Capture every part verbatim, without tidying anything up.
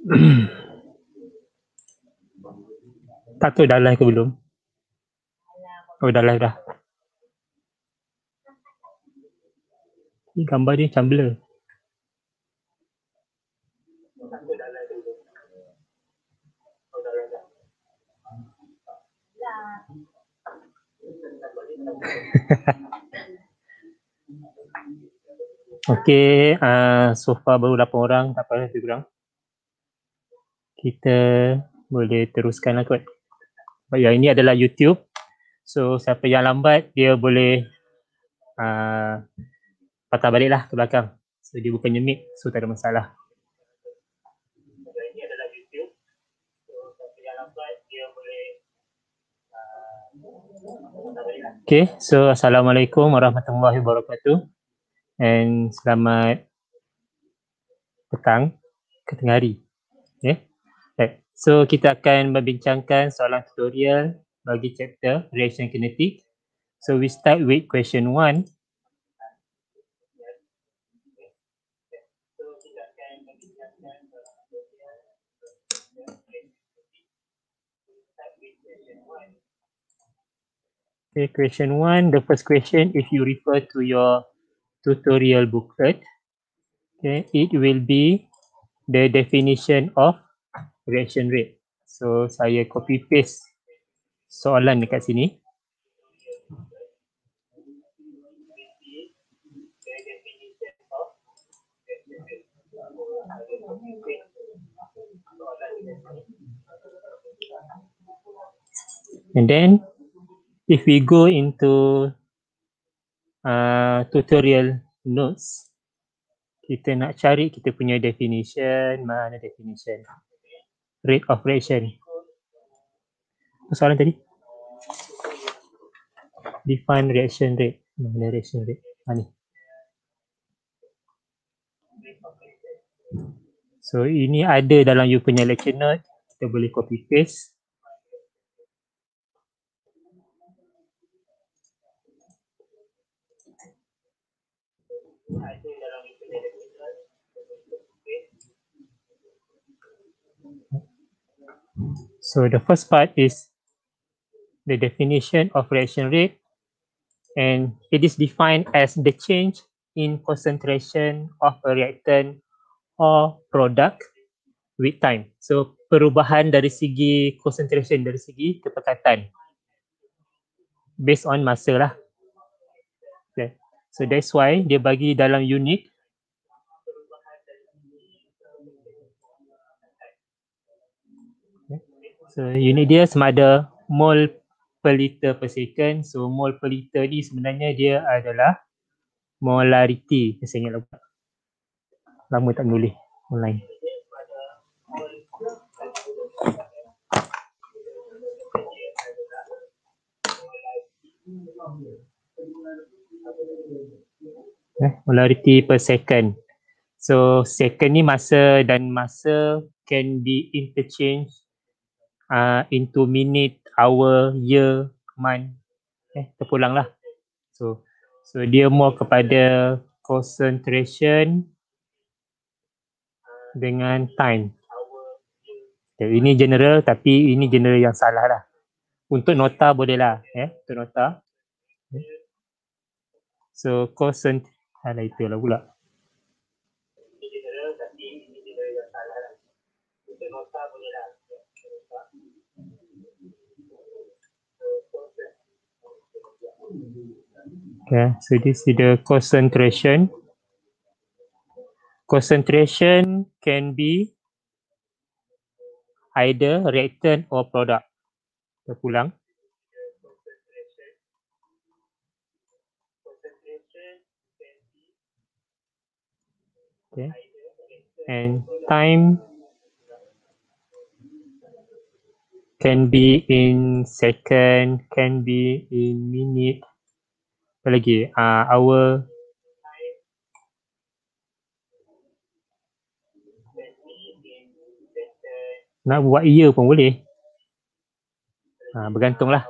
Tak tahu dah live ke belum. Oh dah live dah. Ni gambar dia macam blur. Okay, uh, so far baru lapan orang, tak apa lebih kurang. Kita boleh teruskan lah kot. Ya, ini adalah YouTube. So, siapa yang lambat, dia boleh uh, patah balik lah ke belakang. So, dia bukannya mic, so tak ada masalah. Ini adalah YouTube. So, siapa yang lambat, dia boleh uh, Okay, so Assalamualaikum warahmatullahi wabarakatuh. And selamat petang ke tengah hari. Okay. Right. So kita akan membincangkan soalan tutorial bagi chapter reaction kinetic. So we start with question one. Okay, question one. The first question, if you refer to your tutorial booklet, okay, it will be the definition of reaction rate. So saya copy paste soalan dekat sini. And then if we go into uh, tutorial notes, kita nak cari kita punya definition, mana definition rate of reaction. Soalan tadi define reaction rate. Mana reaction rate? Ha, ni. So ini ada dalam you punya lecture note, kita boleh copy paste. So the first part is the definition of reaction rate, and it is defined as the change in concentration of a reactant or product with time. So perubahan dari segi concentration, dari segi kepekatan based on masa lah. Okay. So that's why dia bagi dalam unit. So unit dia sama ada mol per liter per second. So mol per liter ni sebenarnya dia adalah molarity. Saya ingat lupa. Lama tak menulis online. Eh, molarity per second. So second ni masa, dan masa can be interchange uh, into minute, hour, year, month. Eh, terpulang lah. So, so dia more kepada concentration dengan time. Okay, ini general, tapi ini general yang salah lah. Untuk nota boleh lah. Eh, untuk nota. So concent, ada itulah pula. Okay, so this is the concentration. Concentration can be either reactant or product. Kita pulang. Okay. And time can be in second, can be in minute. Apa lagi? Uh, hour. Nak buat year pun boleh. Ha, bergantunglah.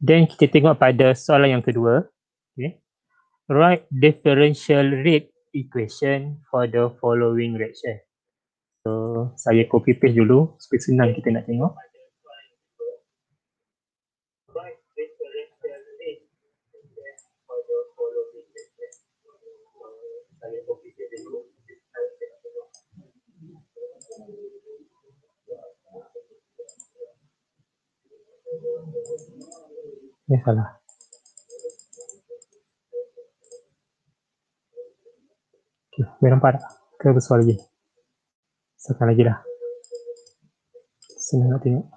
Then kita tengok pada soalan yang kedua. Okay. Write differential rate equation for the following reaction. So, saya copy paste dulu supaya senang kita nak tengok. Eh, salah. Okay, boleh nampak tak? Ke besar lagi? Sekarang lagi dah. Senang nak tengok.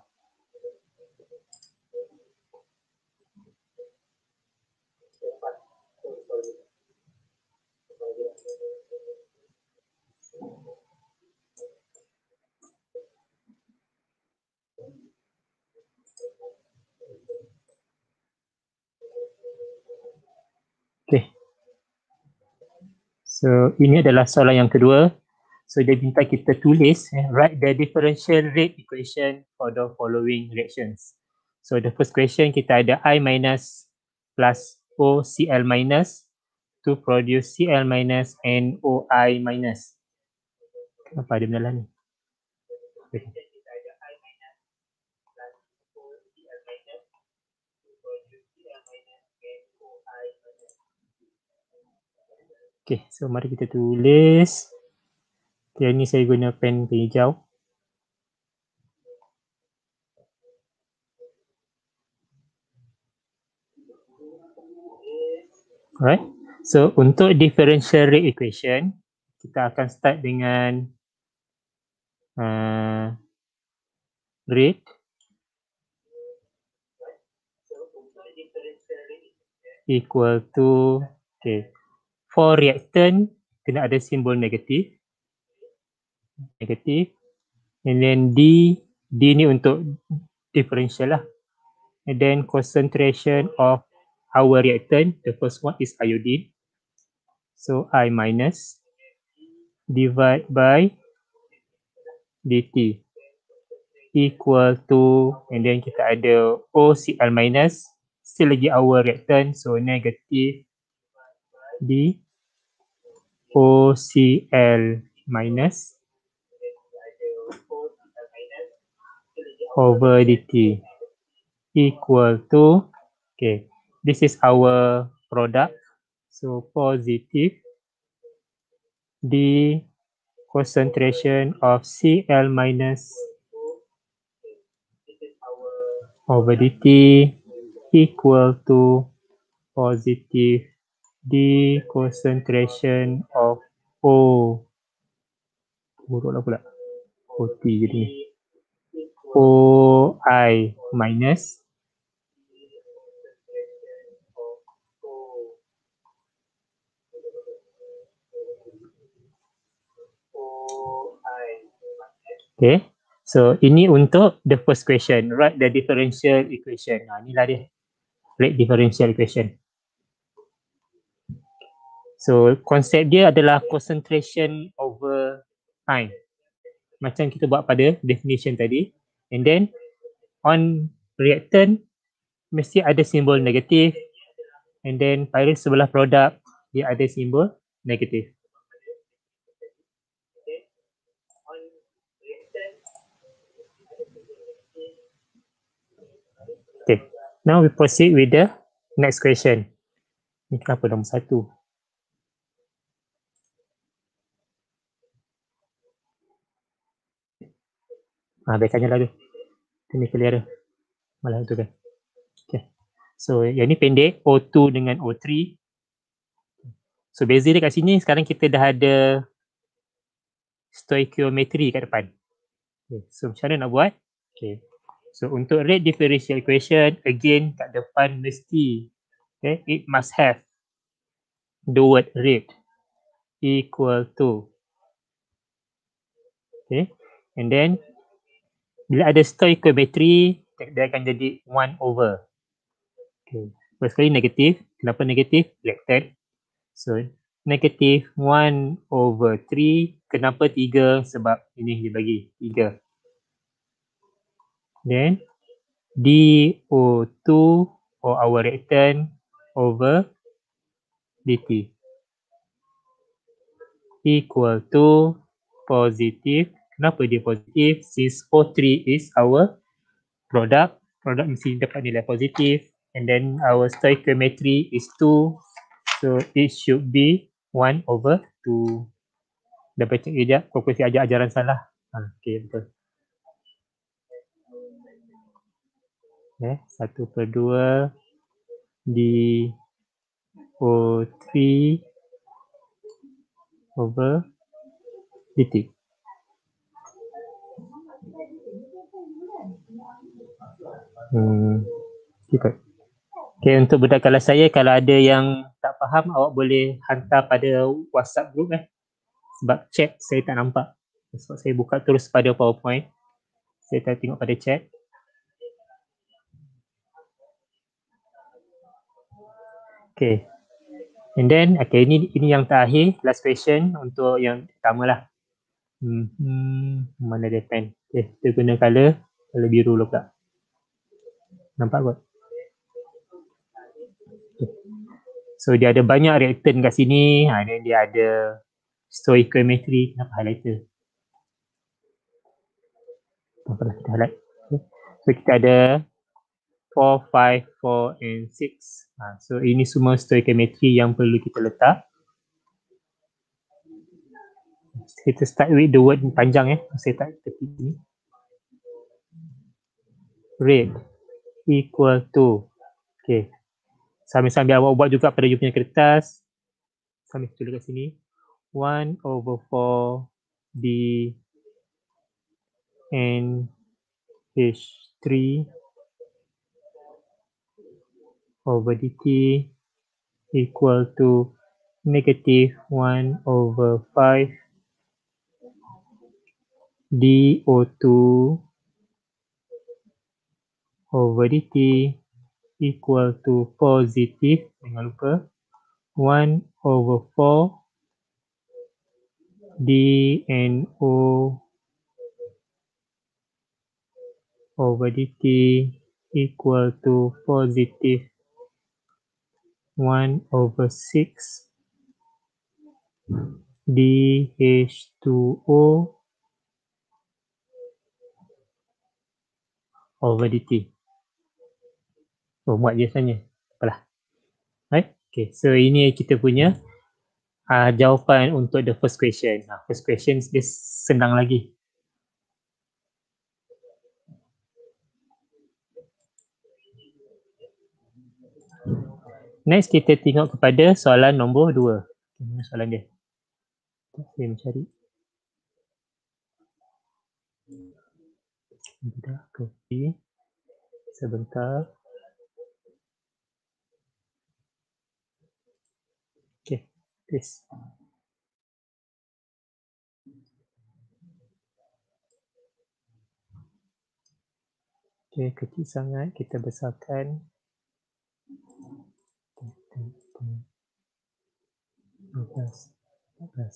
Okay. So, ini adalah soalan yang kedua. So, dia minta kita tulis, eh, write the differential rate equation for the following reactions. So, the first question kita ada I minus plus O C L minus to produce C L minus and O I minus. Apa dia benda lah ni? Okay. Okay, so mari kita tulis. Okay, ni saya guna pen hijau. Alright. So, untuk differential rate equation, kita akan start dengan uh, rate equal to, okay, for reactant kena ada simbol negatif, negatif, and then D, D ni untuk differential lah, and then concentration of our reactant, the first one is iodine, so I minus divide by dt equal to, and then kita ada O C L minus, still lagi our reactant, so negative D O C L minus over dt equal to, okay, this is our product, so positive D concentration of C L minus over dt equal to positive D concentration of O, buruk lah pula, O T jadi ni, O I minus okay. So ini untuk the first question, write the differential equation. Ha, inilah dia, rate differential equation. So konsep dia adalah concentration over time, macam kita buat pada definition tadi, and then on reactant mesti ada simbol negatif, and then pada sebelah produk dia ada simbol negatif. Okay, now we proceed with the next question. Ni kenapa nombor satu? Ah, biarkannya lah tu. Ini clear. Malah tu kan. Okay. So yang ni pendek, O two dengan O three. So beza dia kat sini, sekarang kita dah ada stoichiometry kat depan. Okay. So macam mana nak buat? Okay. So untuk rate differential equation, again kat depan mesti, okay, it must have the word rate equal to. Okay. And then bila ada stoichiometry, dia akan jadi one over. Okay. First kali negatif. Kenapa negatif? Reactant. So negatif one over three. Kenapa tiga? Sebab ini dia bagi tiga. Then D O two or our reactant over dt equal to positive. Kenapa dia positif? Since O three is our product, product mesti dapat nilai positif, and then our stoichiometry is two, so it should be one over two. Dah baca kejap, konklusi ajar ajaran salah. Ha, okay, betul. Okay, satu per dua di O three over dt. Hmm, ikut. Okay, untuk budak kelas saya, kalau ada yang tak faham, awak boleh hantar pada WhatsApp group eh. Sebab chat saya tak nampak. Sebab saya buka terus pada PowerPoint. Saya tak tengok pada chat. Okay. And then, okay, ini ini yang terakhir, last question untuk yang pertama lah. Hmm, hmm, mana dia pen? Okay, kita guna color, color biru dulu pula. Nampak kot? Okay. So, dia ada banyak reactant kat sini. Ha, dan dia ada stoichiometry. Kenapa highlighter? Kenapa lah kita highlight? Okay. So, kita ada four, five, four, and six. Ha, so, ini semua stoichiometry yang perlu kita letak. Kita start with the word panjang eh. Saya tak tepi ni. Rate equal to. Okay. Sambil-sambil awak buat juga pada you punya kertas. Sambil tulis kat sini. one over four D N H three over dt equal to negative one over five D O two over dt equal to positive, jangan lupa, one over four D N O over dt equal to positive one over six D H two O over dt. Oh, muat biasanya. Apalah. Right? Okay, so ini kita punya uh, jawapan untuk the first question. Uh, first question dia senang lagi. Next, kita tengok kepada soalan nombor dua. Mana soalan dia? Saya mencari. Sebentar, copy. Sebentar. Okay, please. Okay, kecil sangat. Kita besarkan. dua belas. empat belas.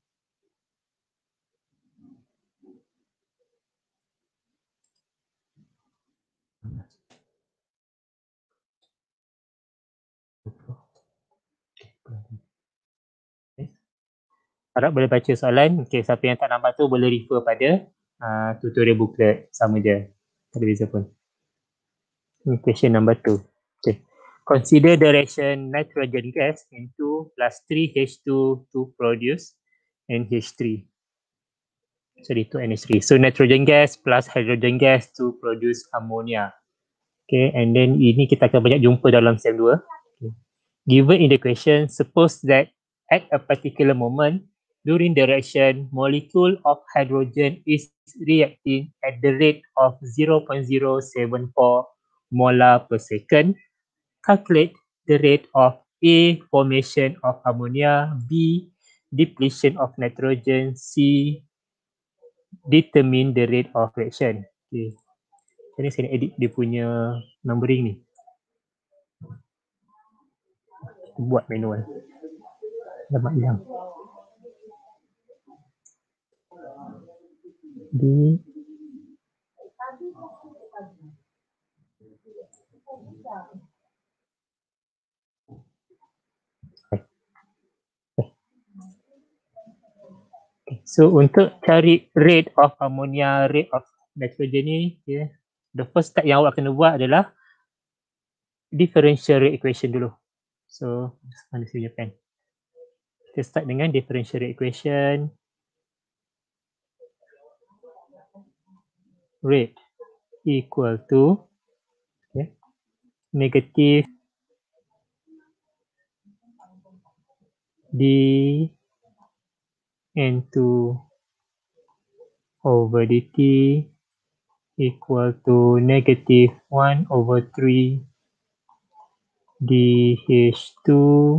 Okay. Harap boleh baca soalan. Okay, siapa yang tak nampak tu boleh refer pada uh, tutorial booklet. Sama je. Tak ada beza pun. Question number two. Okay. Consider the reaction nitrogen gas N two plus three H two to produce N H three. Sorry, two N H three. So nitrogen gas plus hydrogen gas to produce ammonia. Okay, and then ini kita akan banyak jumpa dalam SEM two. Okay. Given in the question, suppose that at a particular moment during the reaction, molecule of hydrogen is reacting at the rate of zero point zero seven four molar per second. Calculate the rate of A, formation of ammonia, B, depletion of nitrogen, C, determine the rate of reaction. Okay. Jadi saya nak edit dia punya numbering ni. Buat manual. Lama hilang. D So untuk cari rate of ammonia, rate of nitrogen ni, okay, the first step yang awak kena buat adalah differential rate equation dulu. So mana sini pen? Kita start dengan differential rate equation. Rate equal to, okay, negative d N two over dt equal to negative one over three d H two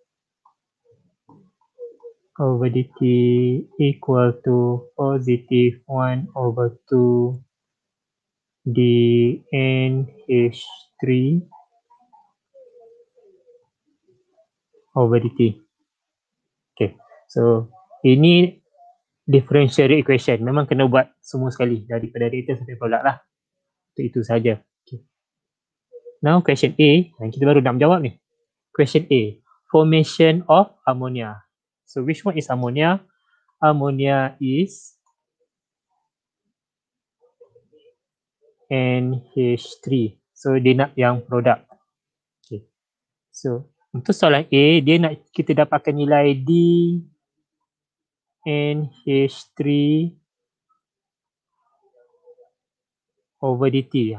over dt equal to positive one over two d N H three over dt. Okay, so ini differential rate equation. Memang kena buat semua sekali daripada reactant sampai produk lah. Itu, itu saja. Okay. Now question A, yang kita baru nak menjawab ni. Question A, formation of ammonia. So which one is ammonia? Ammonia is N H three. So dia nak yang produk. Okay. So untuk soalan A, dia nak kita dapatkan nilai D N H three over dt.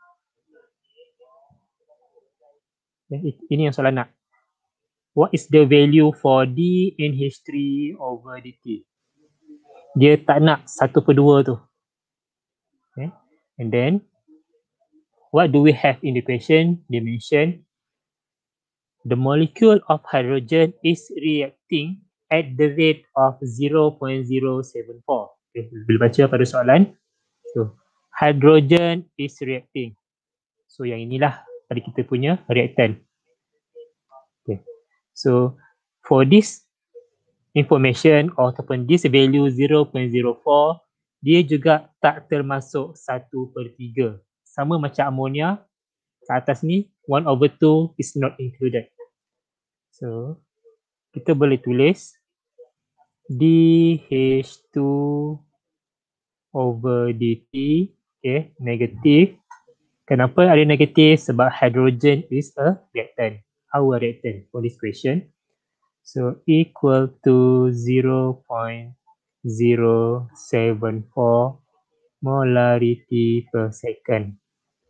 Ini yang soalan nak. What is the value for D N H three over dt? Dia tak nak satu per dua tu. Okay. And then, what do we have in the question? They mention the molecule of hydrogen is reacting at the rate of zero point zero seven four. Okay. Bila baca pada soalan, so hydrogen is reacting. So yang inilah pada kita punya reactant. Okay. So for this information ataupun this value zero point zero four, dia juga tak termasuk satu per tiga. Sama macam ammonia, ke atas ni one over two is not included. So kita boleh tulis D H two over dt, okay, negatif. Kenapa ada negatif? Sebab hydrogen is a reactant. Our reactant for this question. So equal to zero point zero seven four molarity per second.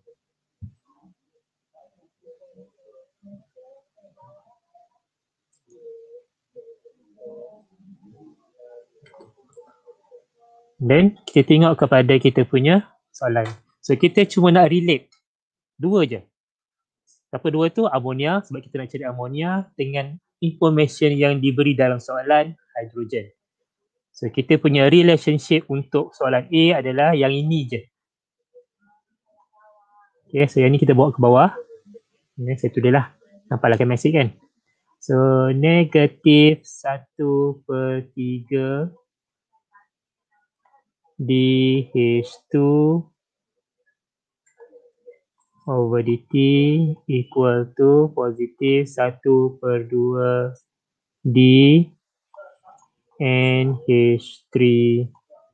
Then kita tengok kepada kita punya soalan. So kita cuma nak relate dua je. Apa dua tu? Ammonia, sebab kita nak cari ammonia dengan information yang diberi dalam soalan hydrogen. So kita punya relationship untuk soalan A adalah yang ini je. Okay, so yang ni kita bawa ke bawah. Ini saya tulis lah. Nampaklah chemistry kan. So negatif satu per tiga D H two over dt equal to positif satu per dua D N H three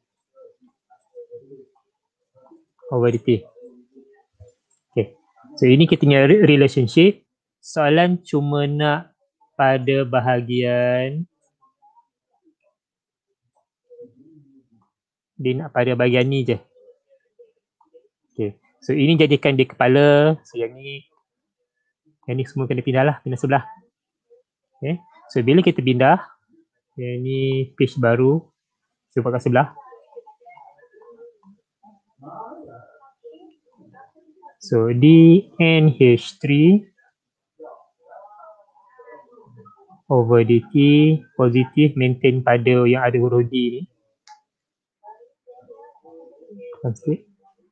over dt. Okay. So ini kita punya relationship. Soalan cuma nak pada bahagian, dia nak pada bahagian ni je. Okay. So ini jadikan dia kepala. So yang ni, yang ni semua kena pindah lah, pindah sebelah. Okay. So bila kita pindah, yang ni page baru, so pakai sebelah. So D N H three over dt positif maintain pada yang ada huruf D ni. Translate.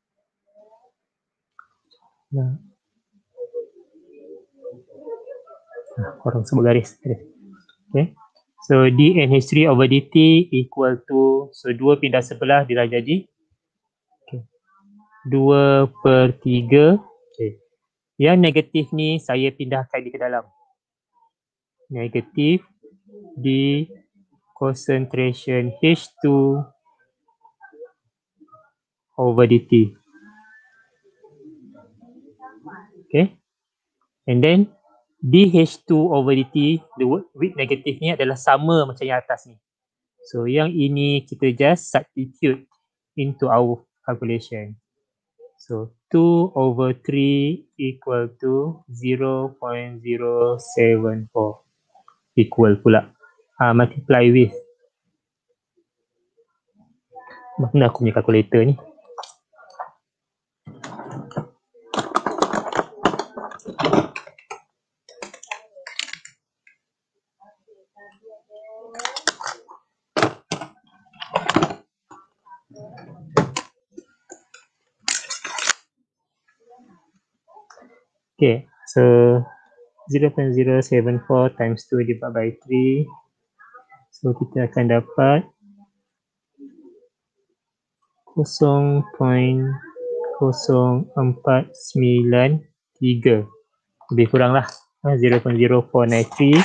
Nah. Nah, korang sebut garis. Okay. So D N H three over dt equal to, so dua pindah sebelah dia dah jadi. Okay. dua per tiga. Okay. Yang negatif ni saya pindahkan di ke dalam. Negatif D concentration H two over dt. Okay. And then D H two over dt, the width negatif ni adalah sama macam yang atas ni. So yang ini kita just substitute into our calculation. So two over three equal to zero point zero seven four. Equal pula. Uh, multiply with. Mana aku punya calculator ni? Okay, so zero point zero seven four times two divided by three. So kita akan dapat zero point zero empat sembilan tiga. Lebih kurang lah. zero point zero four nine three.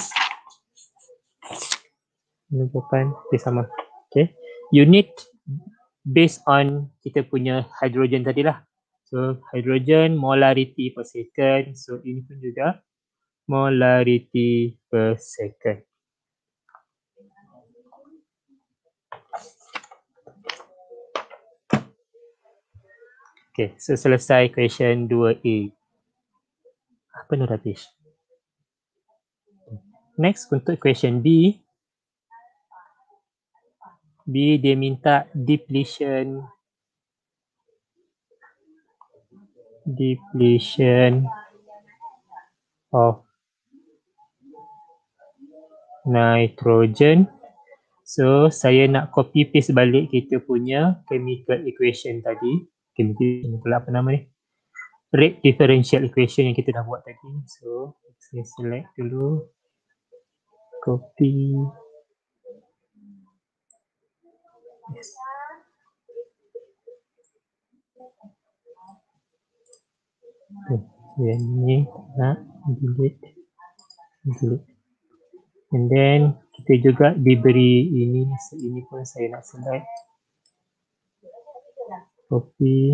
Jawapan dia sama. Okay. Unit based on kita punya hydrogen tadi lah. So hydrogen molarity per second. So ini pun juga molarity per second. Okay, so selesai question dua A. Apa nak habis? Next untuk question B. B dia minta depletion depletion of nitrogen. So saya nak copy paste balik kita punya chemical equation tadi. Chemical pula apa nama ni? Rate differential equation yang kita dah buat tadi. So saya select dulu. Copy. Yes. Okay. Yang ni nak delete. Delete. And then kita juga diberi ini, ini pun saya nak select. Copy.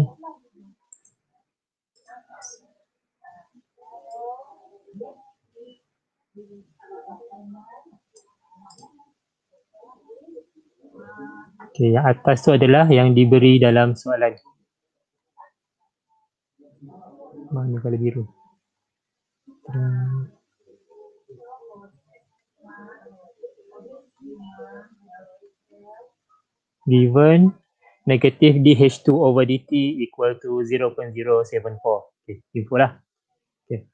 Okay, yang atas tu adalah yang diberi dalam soalan. Mana kalau biru? Hmm. Given negative D H two over dt equal to zero point zero seven four. Okay, info lah. Okay.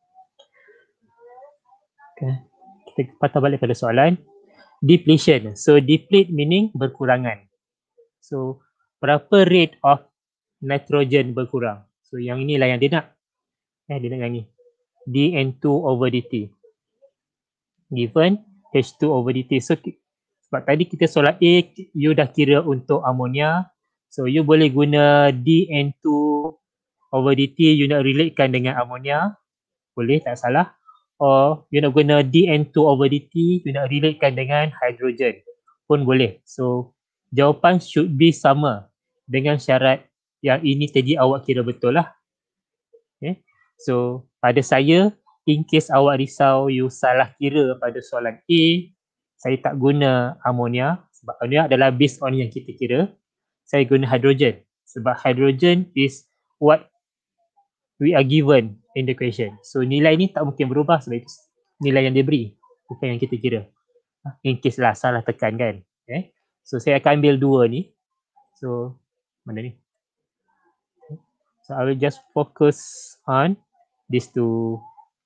Okay. Kita patah balik pada soalan. Depletion. So deplete meaning berkurangan. So berapa rate of nitrogen berkurang? So yang inilah yang dia nak. Eh, dia nak yang ni. D N two over dt. Given H two over dt. So sebab tadi kita soalan A, you dah kira untuk amonia. So you boleh guna D N two over dt, you nak relatekan dengan amonia. Boleh, tak salah. Or you nak guna D N two over dt, you nak relatekan dengan hydrogen. Pun boleh. So jawapan should be sama dengan syarat yang ini tadi awak kira betul lah. Okay. So pada saya, in case awak risau you salah kira pada soalan A, saya tak guna amonia sebab amonia adalah based on yang kita kira. Saya guna hydrogen sebab hydrogen is what we are given in the question. So nilai ni tak mungkin berubah sebab itu nilai yang dia beri, bukan yang kita kira. In case lah salah tekan kan. Okay. So saya akan ambil dua ni. So mana ni? So I will just focus on these two.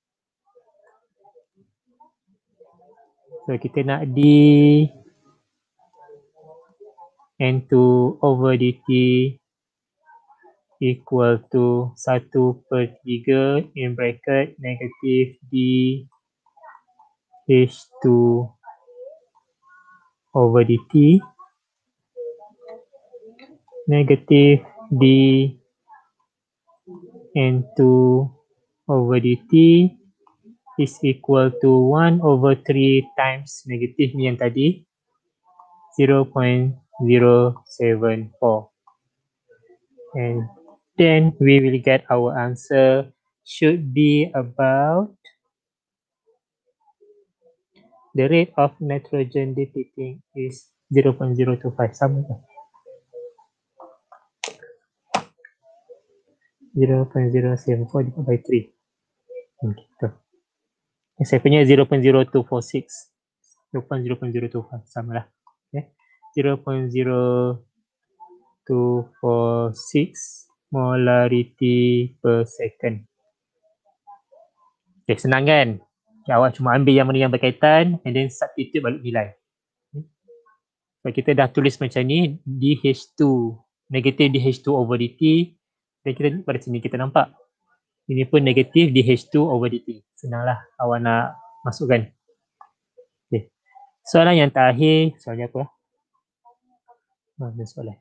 So kita nak D N two over dt equal to satu per tiga in bracket negatif D H two over dt negatif D N two over dt is equal to one over three times negatif ni yang tadi zero point zero seven four. And then we will get our answer should be about the rate of nitrogen depleting is zero point zero two five. Sama ke? zero point zero seven four divided by three. Hmm, gitu. Saya punya zero point zero two four six. Bukan zero point zero two five, sama lah. Okay. zero point zero two four six molarity per second. Okay, senang kan? Okay, awak cuma ambil yang mana yang berkaitan and then substitute balik nilai. Okay. So, kita dah tulis macam ni, D H two, negatif D H two over dt. Dan kita pada sini kita nampak. Ini pun negatif D H two over dt. Senanglah awak nak masukkan. Okay. Soalan yang terakhir, soalan apa? Mana soalan?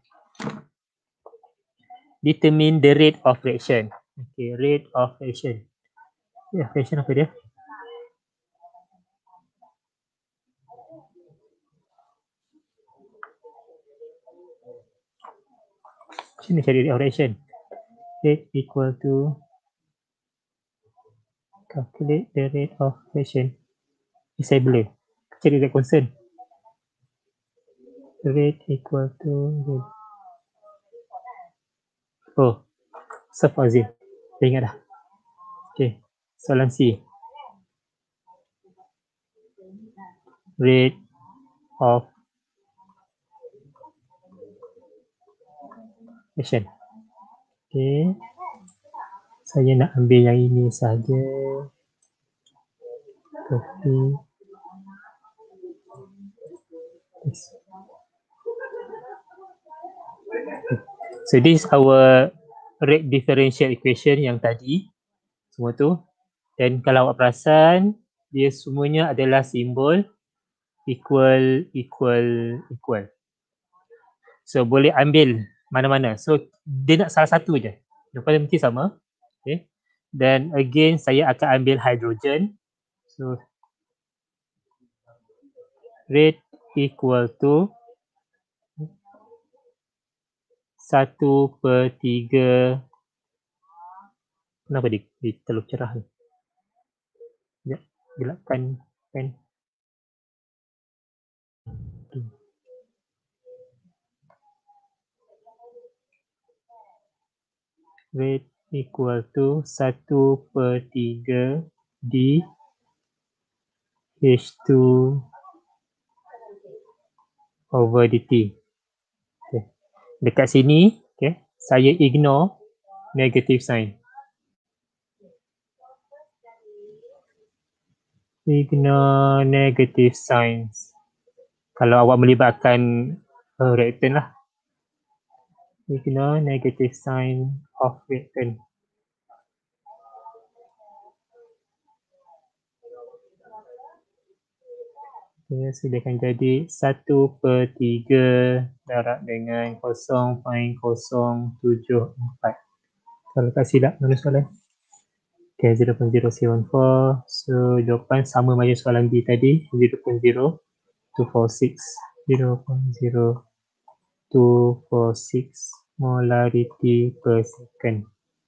Determine the rate of reaction. Okay, rate of reaction. Ya, reaction apa dia? Sini cari rate of reaction. Rate equal to calculate the rate of reaction. Ini saya boleh cari rate constant. Rate equal to rate. Oh, Safazil. Saya ingat dah. Okay, soalan C. Rate of reaction. Okay, saya nak ambil yang ini saja. Copy. Yes. So this is our rate differential equation yang tadi. Semua tu. Dan kalau awak perasan, dia semuanya adalah simbol equal, equal, equal. So boleh ambil mana-mana. So dia nak salah satu je. Yang paling mesti sama. Okay. Dan again saya akan ambil hydrogen. So rate equal to satu per tiga. Kenapa dia, dia terlalu cerah ni? Ya, gelapkan pen. Rate equal to satu per tiga D H two over dt. Okay. Dekat sini, okay, saya ignore negative sign. Ignore negative signs. Kalau awak melibatkan uh, reactant lah. Ignore negative sign of reactant. Okay, so dia akan jadi satu per tiga darab dengan kosong perpuluhan kosong tujuh empat. Kalau tak silap, mana soalan? Okay, zero point zero seven four. So, jawapan sama macam soalan B tadi, zero point zero two four six. zero point zero two four six molarity per second.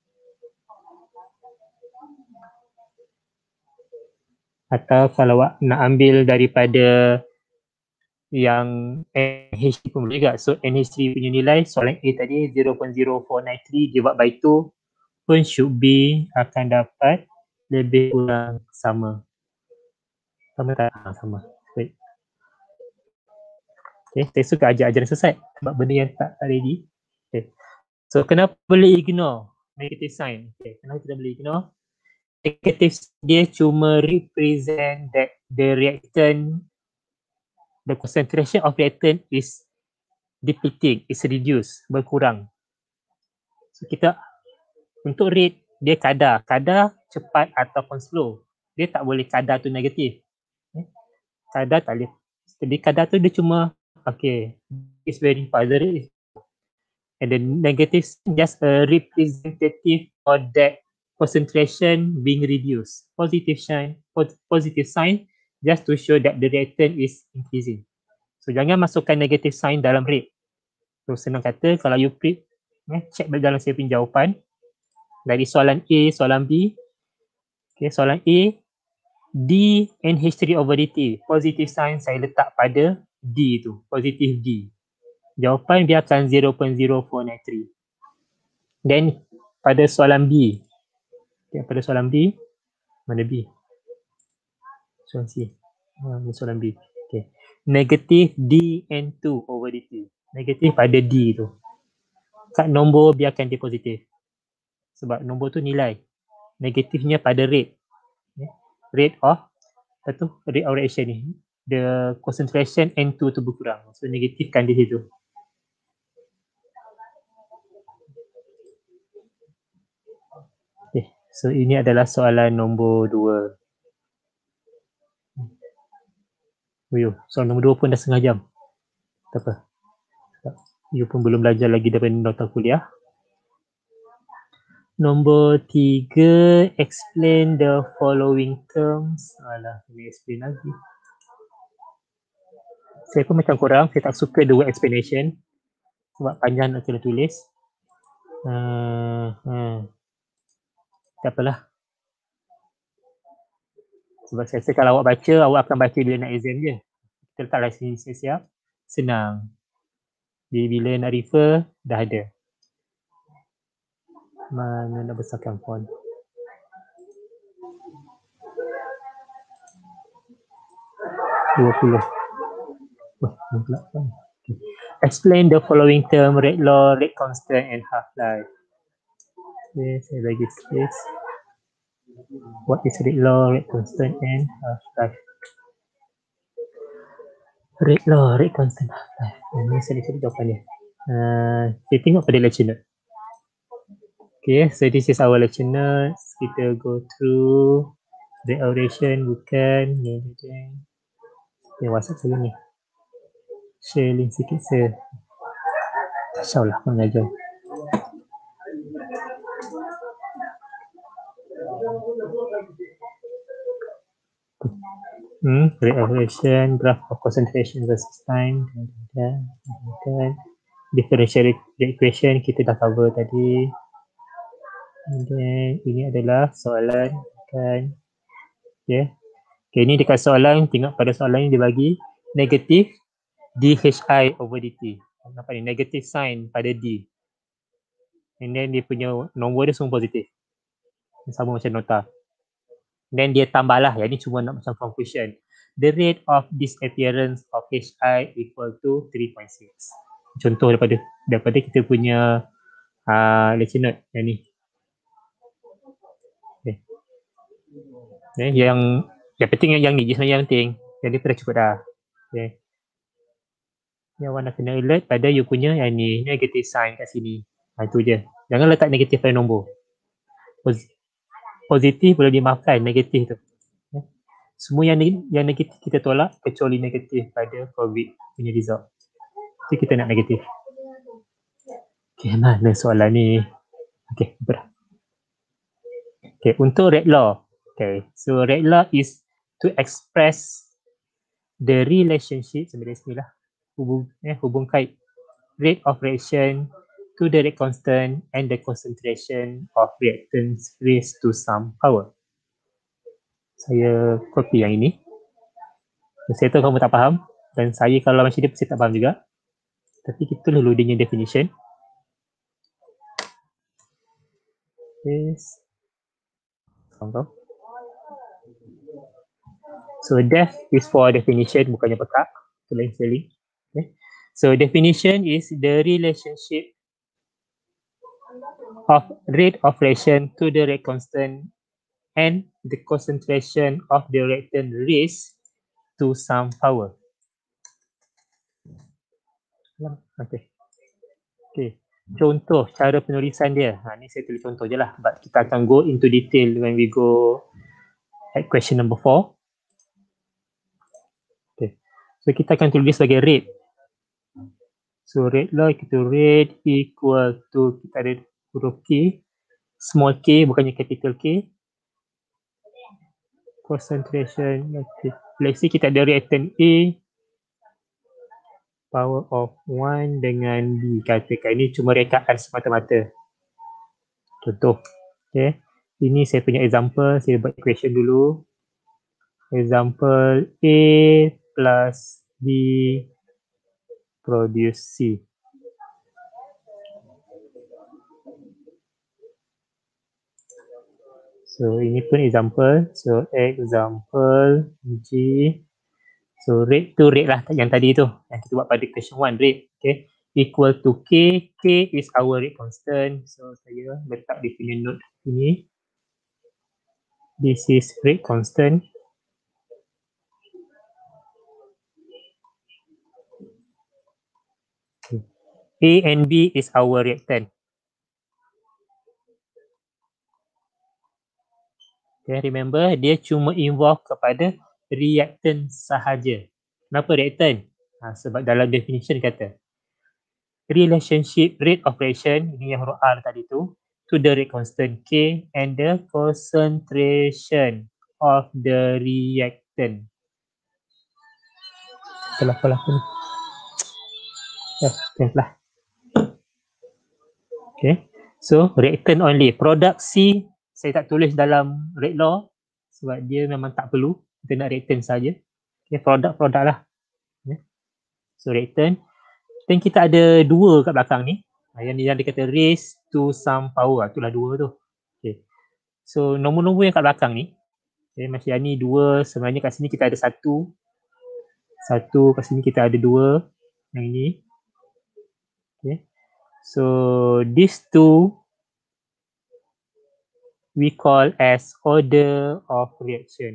Atau kalau awak nak ambil daripada yang N H three pun boleh juga. So N H three punya nilai soalan A tadi zero point zero four nine three divide by two pun should be akan dapat lebih kurang sama. Sama tak? Ha, sama. Baik. Okay, saya suka ajar ajaran sesat sebab benda yang tak, tak ready. Okay. So kenapa boleh ignore negative sign? Okay, kenapa kita boleh ignore? Negative dia cuma represent that the reactant, the concentration of reactant is depleting, is reduced, berkurang. So kita untuk rate dia kadar, kadar cepat ataupun slow. Dia tak boleh kadar tu negatif. Okay. Kadar tak boleh. Jadi kadar tu dia cuma okay, it's very fast. And the negative just a representative of that concentration being reduced. Positive sign, positive sign just to show that the reactant is increasing. So jangan masukkan negative sign dalam rate. So senang kata kalau you print, eh, check balik dalam saya punya jawapan dari soalan A, soalan B. Okay, soalan A, D and H three over D T. Positive sign saya letak pada D tu, positive D. Jawapan dia akan zero point zero four nine three. Then pada soalan B, okay, pada soalan B, mana B? Soalan C. Ha, ini soalan B. Okay. Negative D N two over D T. Negatif pada D tu. Kat nombor biarkan dia positif. Sebab nombor tu nilai. Negatifnya pada rate. Rate of, apa tu? Rate of reaction ni. The concentration N two tu berkurang. So negatifkan di situ. Okay. So ini adalah soalan nombor dua. Uyuh, soalan nombor dua pun dah setengah jam. Tak apa. You pun belum belajar lagi daripada nota kuliah. Nombor tiga, explain the following terms. Alah, ini explain lagi. Saya pun macam korang, saya tak suka the word explanation. Sebab panjang nak kena tulis. Uh, uh. Tak apalah. Sebab saya rasa kalau awak baca, awak akan baca bila nak exam je. Kita letaklah sini siap-siap. Senang. Jadi bila nak refer, dah ada. Mana nak besarkan font? dua puluh. Wah, okay. Explain the following term, rate law, rate constant and half-life. Okay, saya bagi space. What is rate law, rate constant and half-life? Rate law, rate constant, half-life. Ini saya cari jawapannya. Uh, kita tengok pada lecture note. Okay, so this is our lecture notes. Kita go through the oration, bukan. Okay, WhatsApp saya ni. Share link sikit saya. InsyaAllah mengajar. Hmm, rate of reaction, graph of concentration versus time. Dan, dan, differential equation kita dah cover tadi. And then ini adalah soalan kan. Okay. Okay, ini dekat soalan, tengok pada soalan ini dia bagi negatif D H I over D T. Nampak ni, negative sign pada D. And then dia punya nombor dia semua positif. Sama macam nota. Then dia tambahlah, yang ni cuma nak macam conclusion. The rate of disappearance of H I equal to three point six. Contoh daripada daripada kita punya uh, lecture note yang ni. Okay. Okay, yang yang penting yang, yang ni je sebenarnya yang penting. Yang ni dah cukup dah. Okay. Yang awak nak kena alert pada you punya yang ni, negative sign kat sini. Ha, itu je. Jangan letak negatif pada nombor. Positif boleh dimaafkan, negatif tu. Okay. Semua yang yang negatif kita tolak kecuali negatif pada COVID punya result. Jadi kita nak negatif. Okay, mana soalan ni? Okay, berapa? Okay, untuk rate law. Okay, so rate law is to express the relationship, sebenarnya sini lah, hubung, eh, hubung kait rate of reaction to the rate constant and the concentration of reactants raised to some power. Saya copy yang ini. Saya tahu kamu tak faham dan saya kalau macam dia pasti tak faham juga. Tapi kita dulu dia punya definition. Yes. Contoh. So def is for definition, bukannya pekak. Itu lain sekali. Okay. So definition is the relationship of rate of reaction to the rate constant and the concentration of the reactant raised to some power. Okay. Okay. Contoh cara penulisan dia. Ha, ni saya tulis contoh je lah. But kita akan go into detail when we go at question number four. Okay. So kita akan tulis sebagai rate. So rate lah, kita rate equal to, kita ada huruf K, small k bukannya capital K. Concentration, okay. Let's say kita ada reactant A, power of one dengan B. Katakan ini cuma rekaan semata-mata. Contoh. Okay. Ini saya punya example. Saya buat equation dulu. Example A plus B produce C. So ini pun example. So example G. So rate tu rate lah yang tadi tu. Yang kita buat pada question one rate. Okay. Equal to K. K is our rate constant. So saya letak di punya note ini. This is rate constant. A and B is our reactant. Okay, remember dia cuma involve kepada reactant sahaja. Kenapa reactant? Ha, sebab dalam definition kata relationship rate of reaction, ini yang huruf R tadi tu, to the rate constant K and the concentration of the reactant. Itulah apa ni. Ya, okay lah. Okay, so reactant only. Produk C saya tak tulis dalam rate law sebab dia memang tak perlu. Kita nak reactant saja. Okay, produk-produk lah. Okay. So reactant. Dan kita ada dua kat belakang ni. Yang ni yang dia kata raise to some power. Itulah dua tu. Okay. So nombor-nombor yang kat belakang ni. Okay, macam yang ni dua. Sebenarnya kat sini kita ada satu. Satu. Kat sini kita ada dua. Yang ini. Okay. So these two we call as order of reaction.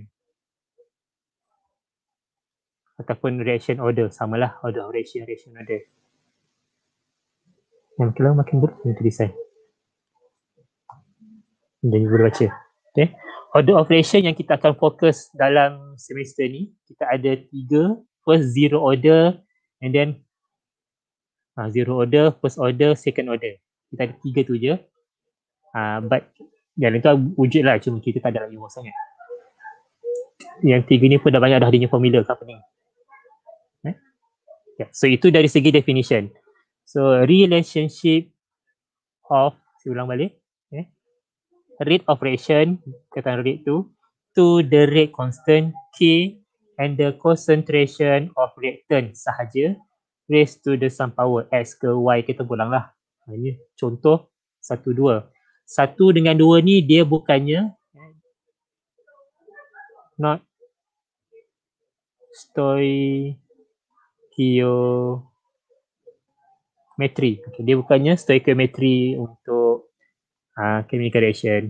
Ataupun reaction order. Samalah order of reaction, reaction order. Yang makin lama makin buruk yang tulisan. Dan juga baca. Okay. Order of reaction yang kita akan fokus dalam semester ni, kita ada tiga. First zero order and then uh, zero order, first order, second order. Kita ada tiga tu je. Uh, but yang itu wujud lah, cuma kita tak ada lagi sangat. Yang tiga ni pun dah banyak dah adanya formula company. Eh? Yeah. So itu dari segi definition. So relationship of, saya ulang balik. Eh? Rate of reaction, kata rate tu, to the rate constant K and the concentration of reactant sahaja raised to the some power X ke Y, kita pulang lah. Ini contoh satu dua. Satu dengan dua ni dia bukannya not stoichiometry. Okay, dia bukannya stoichiometry untuk uh, chemical reaction.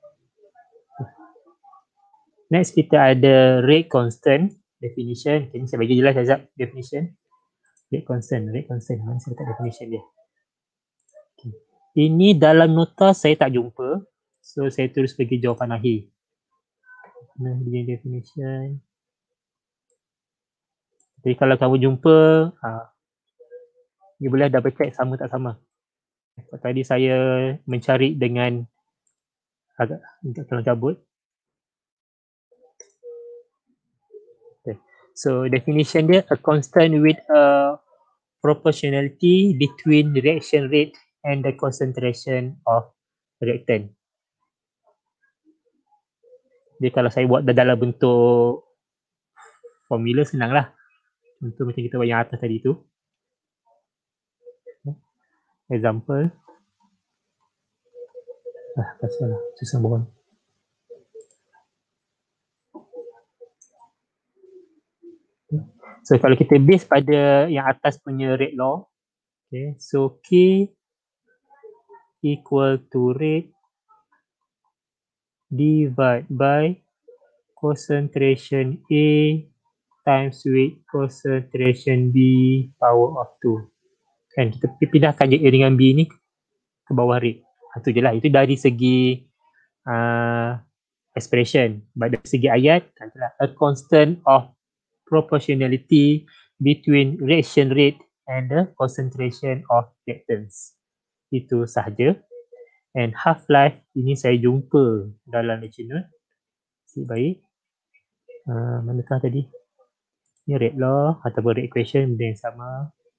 Next kita ada rate constant definition. Ini saya bagi jelas Azab definition. Rate constant, rate constant. Mana saya letak definition dia? Okay. Ini dalam nota saya tak jumpa. So saya tulis bagi jawapan akhir. Nah, dia definition. Jadi kalau kamu jumpa, ha, you boleh double check sama tak sama. Tadi saya mencari dengan agak kelam kabut. Okay. So definition dia, a constant with a proportionality between the reaction rate and the concentration of reactant. Jadi kalau saya buat dalam bentuk formula senang lah. Contoh macam kita buat yang atas tadi tu. Example. Ah, pasal lah. Susah bohong. So kalau kita base pada yang atas punya rate law. Okay. So K equal to rate divide by concentration A times with concentration B power of two. Kan kita pindahkan je A dengan B ni ke bawah rate. Itu je lah. Itu dari segi uh, expression. But dari segi ayat, itulah a constant of proportionality between reaction rate and the concentration of reactants. Itu sahaja. And half-life, ini saya jumpa dalam lecture note. Si baik. Uh, manakah tadi? Ini rate law ataupun rate equation benda yang sama.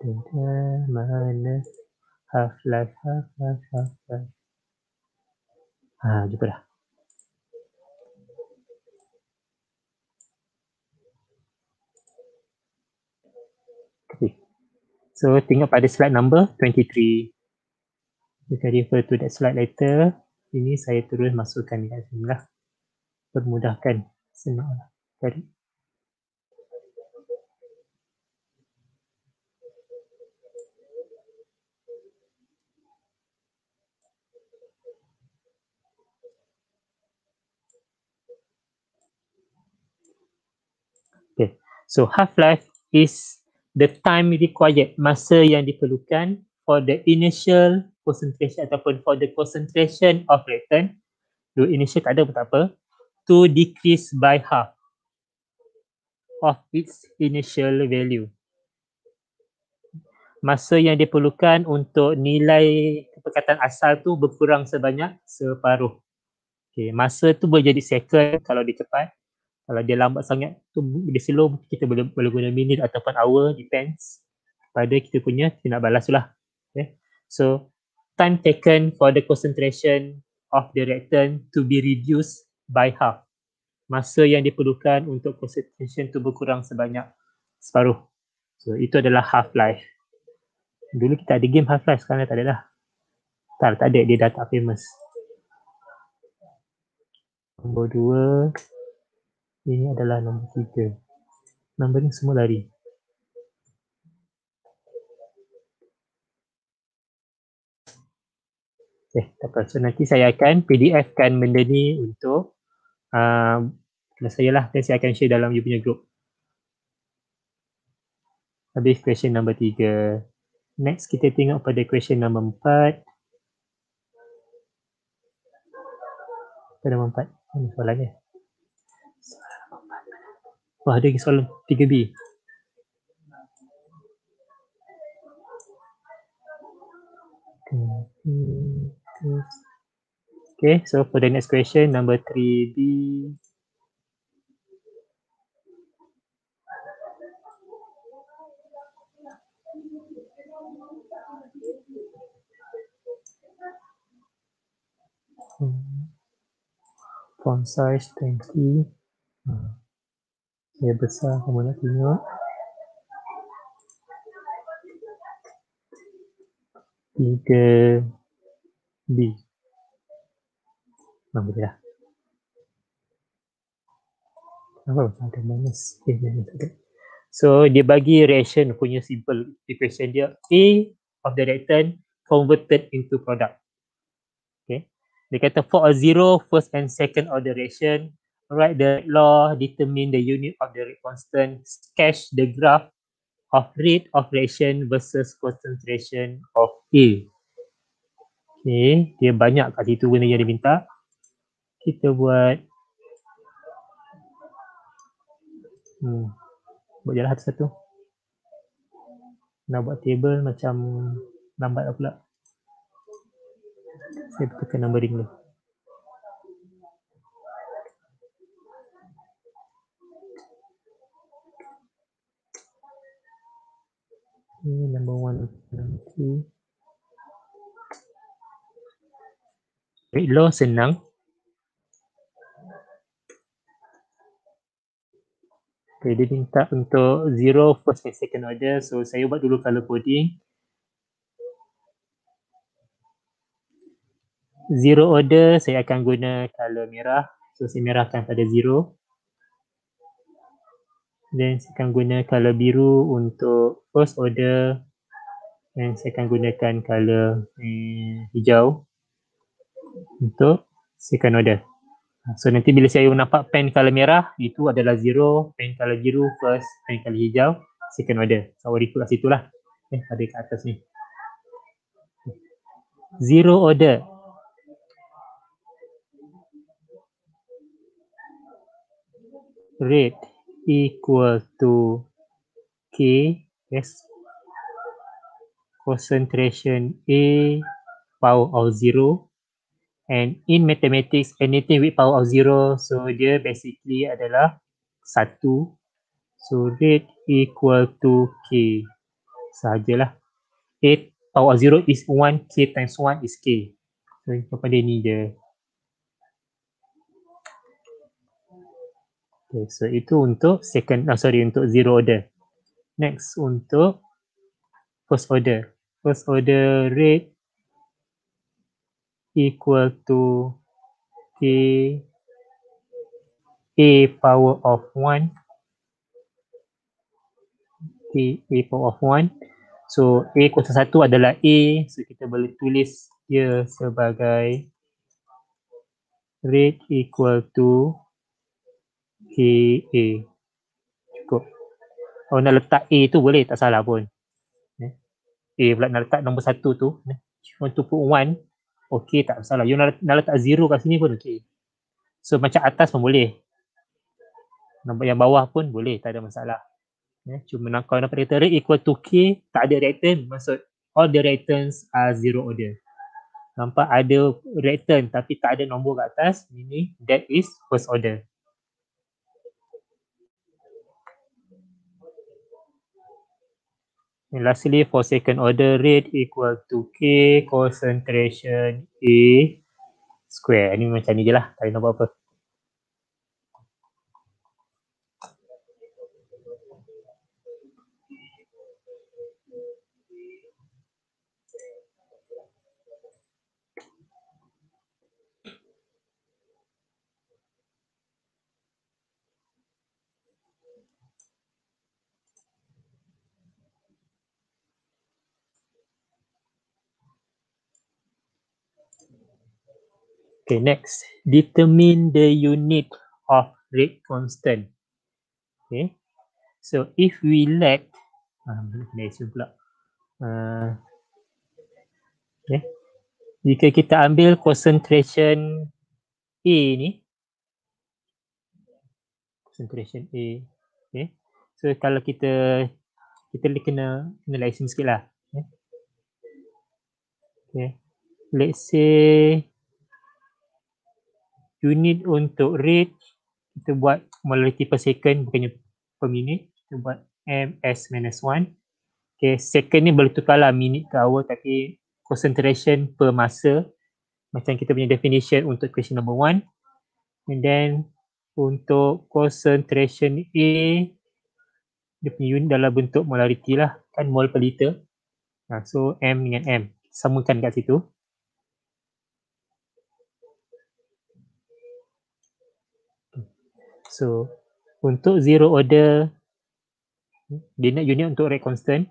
Mana half-life, half-life, half-life. Ha, jumpa dah. Okay. So, tengok pada slide number twenty-three. You can refer to that slide later. Ini saya terus masukkan dekat sini lah. Permudahkan. Senang lah. Cari. Okay. So, half-life is the time required, masa yang diperlukan for the initial concentration ataupun for the concentration of reactant. Dulu initial tak ada pun tak apa. To decrease by half of its initial value. Masa yang diperlukan untuk nilai kepekatan asal tu berkurang sebanyak separuh. Okay, masa tu boleh jadi second kalau dia cepat. Kalau dia lambat sangat tu dia slow, kita boleh boleh guna minit ataupun hour, depends pada kita punya kita nak balas tu lah. Okay. So time taken for the concentration of the reactant to be reduced by half. Masa yang diperlukan untuk concentration tu berkurang sebanyak separuh. So itu adalah half-life. Dulu kita ada game half-life, sekarang tak ada dah. Tak, tak ada, dia dah tak famous. Nombor dua. Ini adalah nombor tiga. Nombor ni semua lari. Okay, tak apa. So nanti saya akan P D F kan benda ni untuk uh, saya lah, dan saya akan share dalam you punya group. Habis question nombor tiga. Next kita tengok pada question nombor empat. Pada nombor empat. Mana soalannya? Wah, ada soalan tiga B. Okay, so for the next question, number three B. Hmm. Font size twenty. Hmm. Dia besar, kamu nak tengok. tiga B. Nombor dia lah. Kenapa ada minus? Eh, minus ada. So, dia bagi reaction punya simple equation dia. A of the reactant converted into product. Okay. Dia kata for a zero, first and second order reaction, write the law, determine the unit of the rate constant, sketch the graph of rate of reaction versus concentration of A. Okay, dia banyak kat situ benda yang dia minta. Kita buat hmm, buat je lah satu-satu. Nak buat table macam lambat lah pula. Saya tekan numbering dulu. Ini number one, number two. Rate law senang. Okay, dia minta untuk zero, first and second order. So, saya buat dulu color coding. Zero order, saya akan guna color merah. So, saya merahkan pada zero. Dan saya akan guna color biru untuk first order. Dan saya akan gunakan color eh, hijau untuk second order. So nanti bila saya nampak pen color merah, itu adalah zero, pen color biru first, pen color hijau second order. So refer kat situ lah. Eh, ada kat atas ni. Zero order. Rate equal to K, yes. Concentration A power of zero. And in mathematics, anything with power of zero, so dia basically adalah satu. So rate equal to K. sahajalah. A power zero is one, K times one is K. So kepada ni je. Okay, so itu untuk second, oh sorry, untuk zero order. Next untuk first order. First order rate equal to K A power of one, K A power of one. So A kuasa satu adalah A, so kita boleh tulis dia sebagai rate equal to K A. Cukup. Kalau nak letak A tu boleh, tak salah pun. A pula nak letak nombor satu tu, you want to put one, okay, tak salah. You nak, nak letak zero kat sini pun okay. So macam atas pun boleh. Nombor yang bawah pun boleh, tak ada masalah. Ya, cuma nak kalau dapat data rate equal to K, tak ada reactant, maksud all the reactants are zero order. Nampak ada reactant tapi tak ada nombor kat atas, meaning that is first order. And lastly, for second order rate equal to K concentration A square. Ini macam ni je lah, tak ada nombor apa. Okay, next, determine the unit of rate constant. Okay, so if we let, ah, pula. Uh, okay. Jika kita ambil concentration A ni, concentration A, okay. So kalau kita kita kena kena license sikit lah. Okay. Okay. Let's say unit untuk rate kita buat molarity per second bukannya per minute, kita buat ms minus one. Okay, second ni boleh tukar lah minute ke hour, tapi concentration per masa macam kita punya definition untuk question number one. And then untuk concentration A, dia punya unit dalam bentuk molarity lah, kan mol per liter. Nah, so M dengan M samakan kat situ. So untuk zero order, dia nak unit untuk rate constant.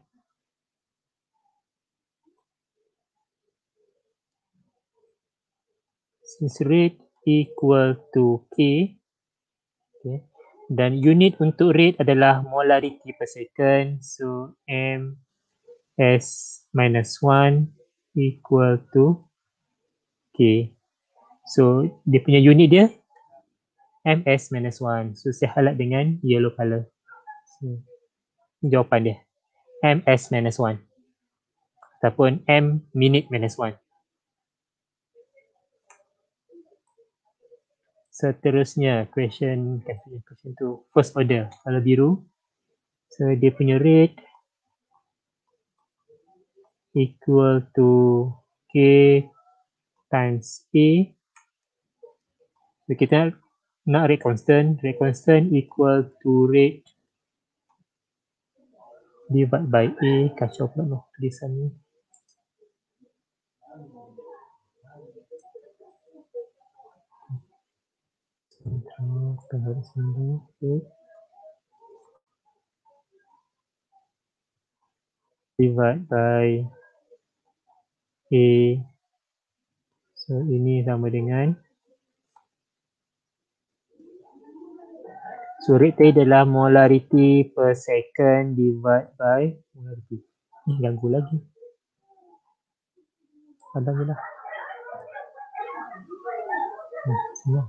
Since rate equal to K, okay, dan unit untuk rate adalah molarity per second, so M S minus one equal to K. So dia punya unit dia ms minus one. So saya highlight dengan yellow color. So, jawapan dia ms minus one ataupun m minute minus one. Seterusnya question question tu first order, kalau biru. So dia punya rate equal to K times A. So kita nak rate constant, rate constant equal to rate divide by A. Kacau pula noh tulisan ni. Divide by A. So ini sama dengan, so rate tadi adalah molarity per second divide by molarity. Ni ganggu lagi. Padam je lah. Hmm, semua.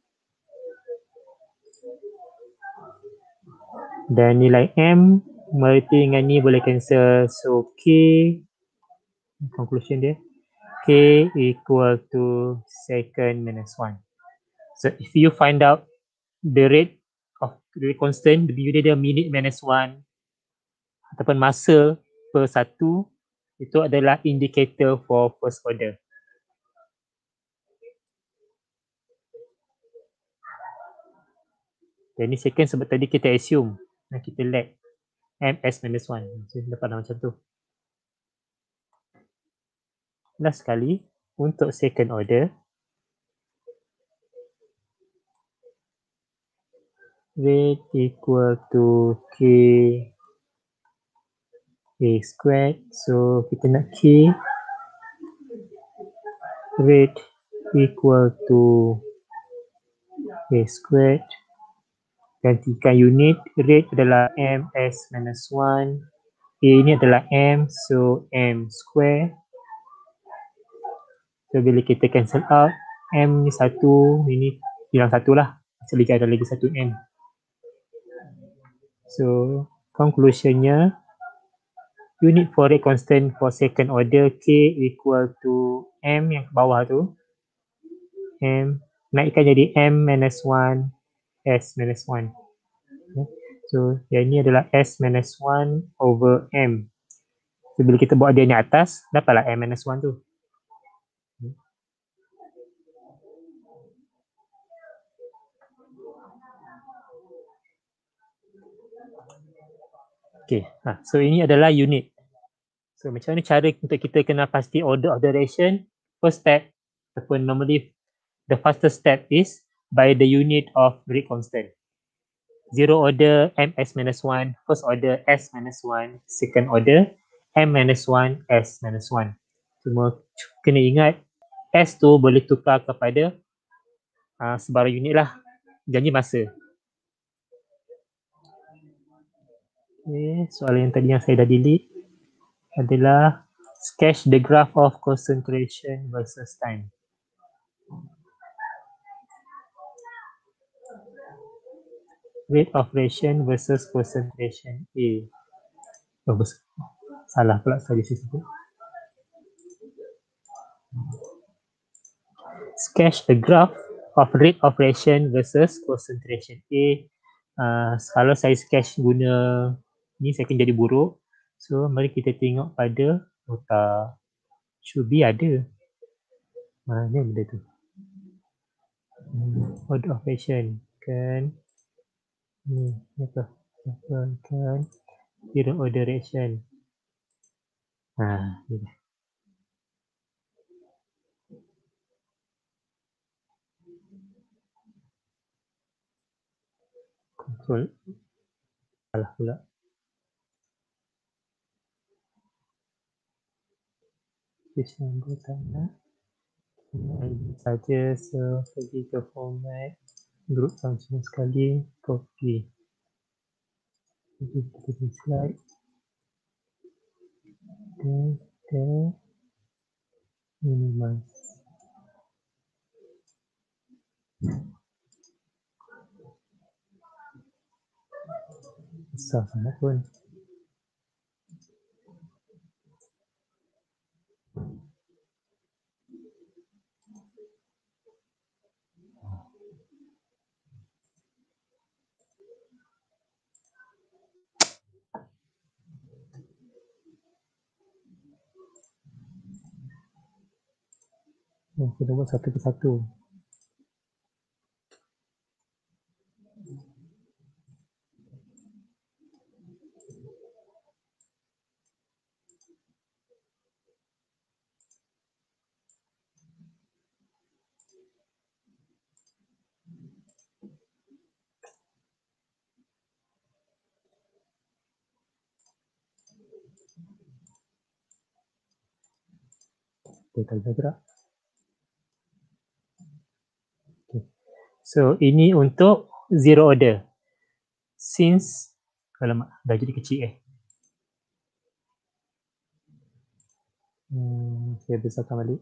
Dan nilai M, molarity dengan ni boleh cancel. So K, conclusion dia, K equal to second minus one. So if you find out the rate of rate constant, the unit dia minute minus one ataupun masa per satu, itu adalah indicator for first order. Dan ni second sebab tadi kita assume dan kita let ms minus one. So, dapat macam tu. Last sekali, untuk second order, rate equal to k a squared. So, kita nak k rate equal to a squared. Gantikan unit, rate adalah ms minus one, a ini adalah m, so m square. So bila kita cancel out, m ni satu, ini hilang satu lah, so ada lagi satu m. So conclusionnya, unit for rate constant for second order k equal to m yang ke bawah tu, m naikkan jadi m minus one, s minus one. Okay. So yang ni adalah s minus one over m. So bila kita buat dia ni atas, dapatlah m minus one tu. Okay, ha, so ini adalah unit. So macam mana cara untuk kita kena pasti order of the ration? First step, ataupun normally the fastest step is by the unit of rate constant. Zero order ms minus one, first order s minus one, second order m minus one, s minus one. Cuma kena ingat s tu boleh tukar kepada uh, sebarang unit lah, janji masa. Okay, soalan yang tadi yang saya dah delete adalah sketch the graph of concentration versus time. Rate of ration versus concentration A. Oh, salah pula saya di situ. Sketch the graph of rate of ration versus concentration A. Uh, kalau saya sketch guna ni, saya akan jadi buruk. So, mari kita tengok pada nota. Should be ada. Mana benda tu? Hmm, order of ration. Kan. Ni, apa? Kan. Zero order ration. Ha, ni dah. Control. Salah pula. Page number tak nak. Ini saja, so pergi ke format group function sekali, copy. Jadi kita di slide. Dan kita minimize. Besar sangat pun. Oh, kita buat satu persatu. Kita tak gerak. Okay. So ini untuk zero order. Since, alamak, dah jadi kecil eh. Hmm, saya besarkan balik.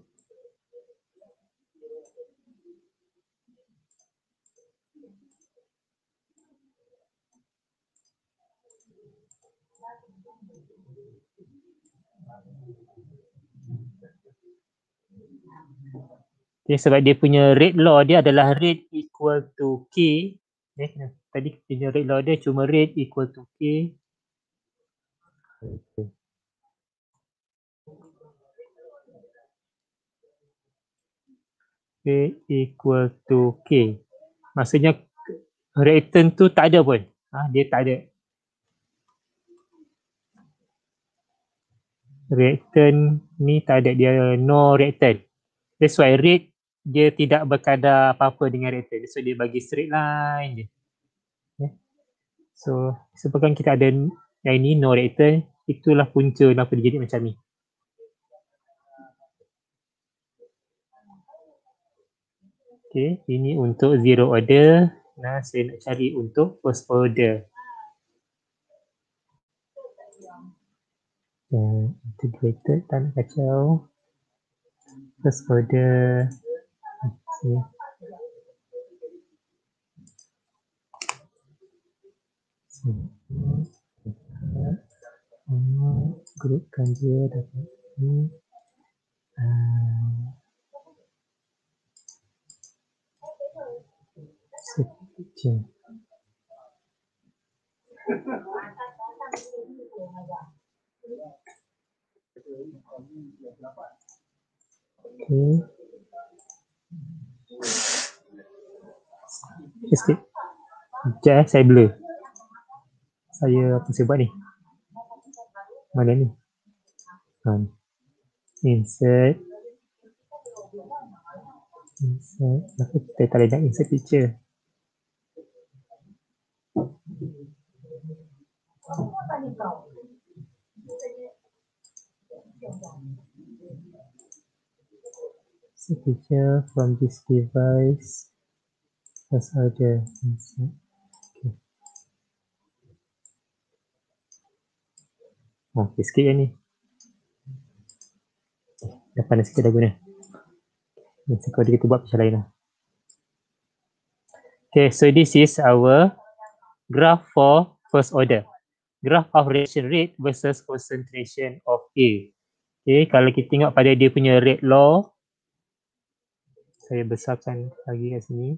Okay, sebab dia punya rate law dia adalah rate equal to K. Eh, tadi punya rate law dia cuma rate equal to K. Okay. rate equal to K. Maksudnya reactant tu tak ada pun. Ha, dia tak ada. Reactant ni tak ada, dia no reactant. That's why rate dia tidak berkadar apa-apa dengan reactant. So dia bagi straight line je. Okay. So sebabkan kita ada yang ini no reactant, itulah punca kenapa dia jadi macam ni. Okay, ini untuk zero order. Nah, saya nak cari untuk first order. Uh, integrated, tak nak kacau. First order. Okay. So, uh, grupkan dia dapat ini. Uh, Seperti okay. Sikit. Sekejap, saya blur. Saya apa saya buat ni? Mana ni? Um, insert. Insert. Kenapa kita tak boleh nak insert picture? So picture from this device. First order. Insert. Okay. Oh, okay, sikit kan ni. Dah panas sikit dah guna. Nanti kalau kita buat macam lain lah. Okay, so this is our graph for first order. Graph of reaction rate versus concentration of A. Okay, kalau kita tengok pada dia punya rate law, saya besarkan lagi kat sini.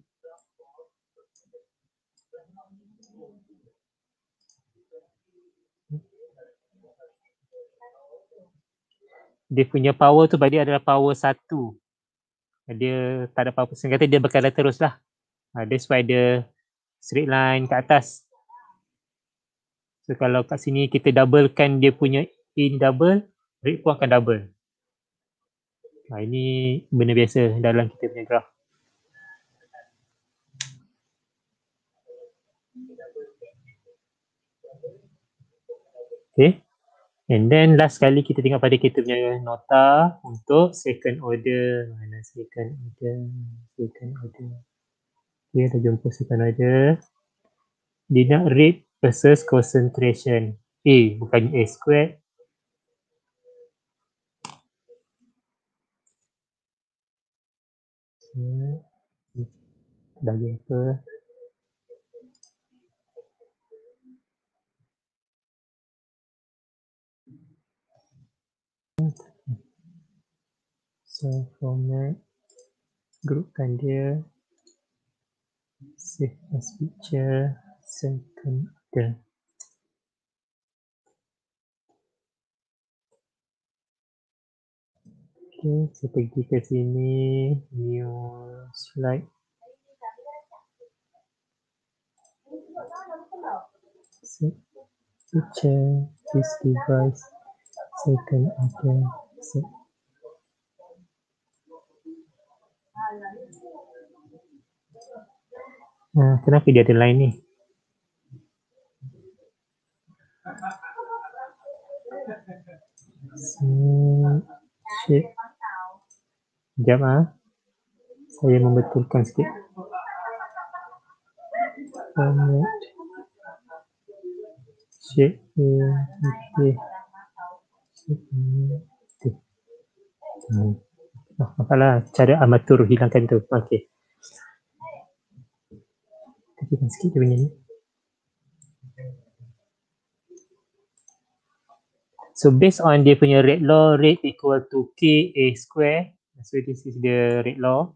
Dia punya power tu pada dia adalah power satu. Dia tak ada power, saya kata dia berkadar terus lah. Uh, that's why dia straight line ke atas. So kalau kat sini kita doublekan dia punya A ni double, rate pun akan double. Nah, ini benda biasa dalam kita punya graph. Okay. And then last kali kita tengok pada kita punya nota untuk second order. Mana second order? Second order. Okay, dah jumpa second order. Dia nak rate versus concentration. A, bukan A squared. Dah jumpa. So format, grupkan dia, save as picture, second order. Okay, saya pergi ke sini, new slide. Save picture, this device, second order, set. Nah, kenapa dia ada line ni? So, shape. Sekejap ah. Saya membetulkan sikit. Format. Shape okay. Shape okay. Hmm. Oh, apalah cara amatur hilangkan tu. Okey. Tekan sikit dia punya ni. So based on dia punya rate law, rate equal to K A square. So this is the rate law.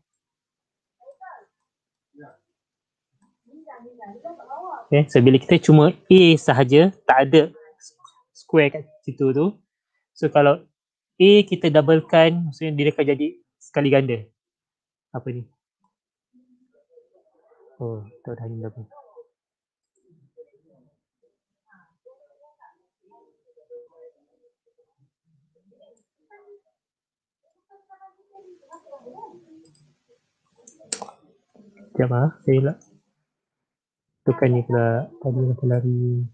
Okay, so bila kita cuma A sahaja, tak ada square kat situ tu. So kalau A kita doublekan, maksudnya dia akan jadi sekali ganda. Apa ni? Oh, tak dah ni apa. Sekejap ah, saya lah. Tukar ni pula. Tadi aku lari.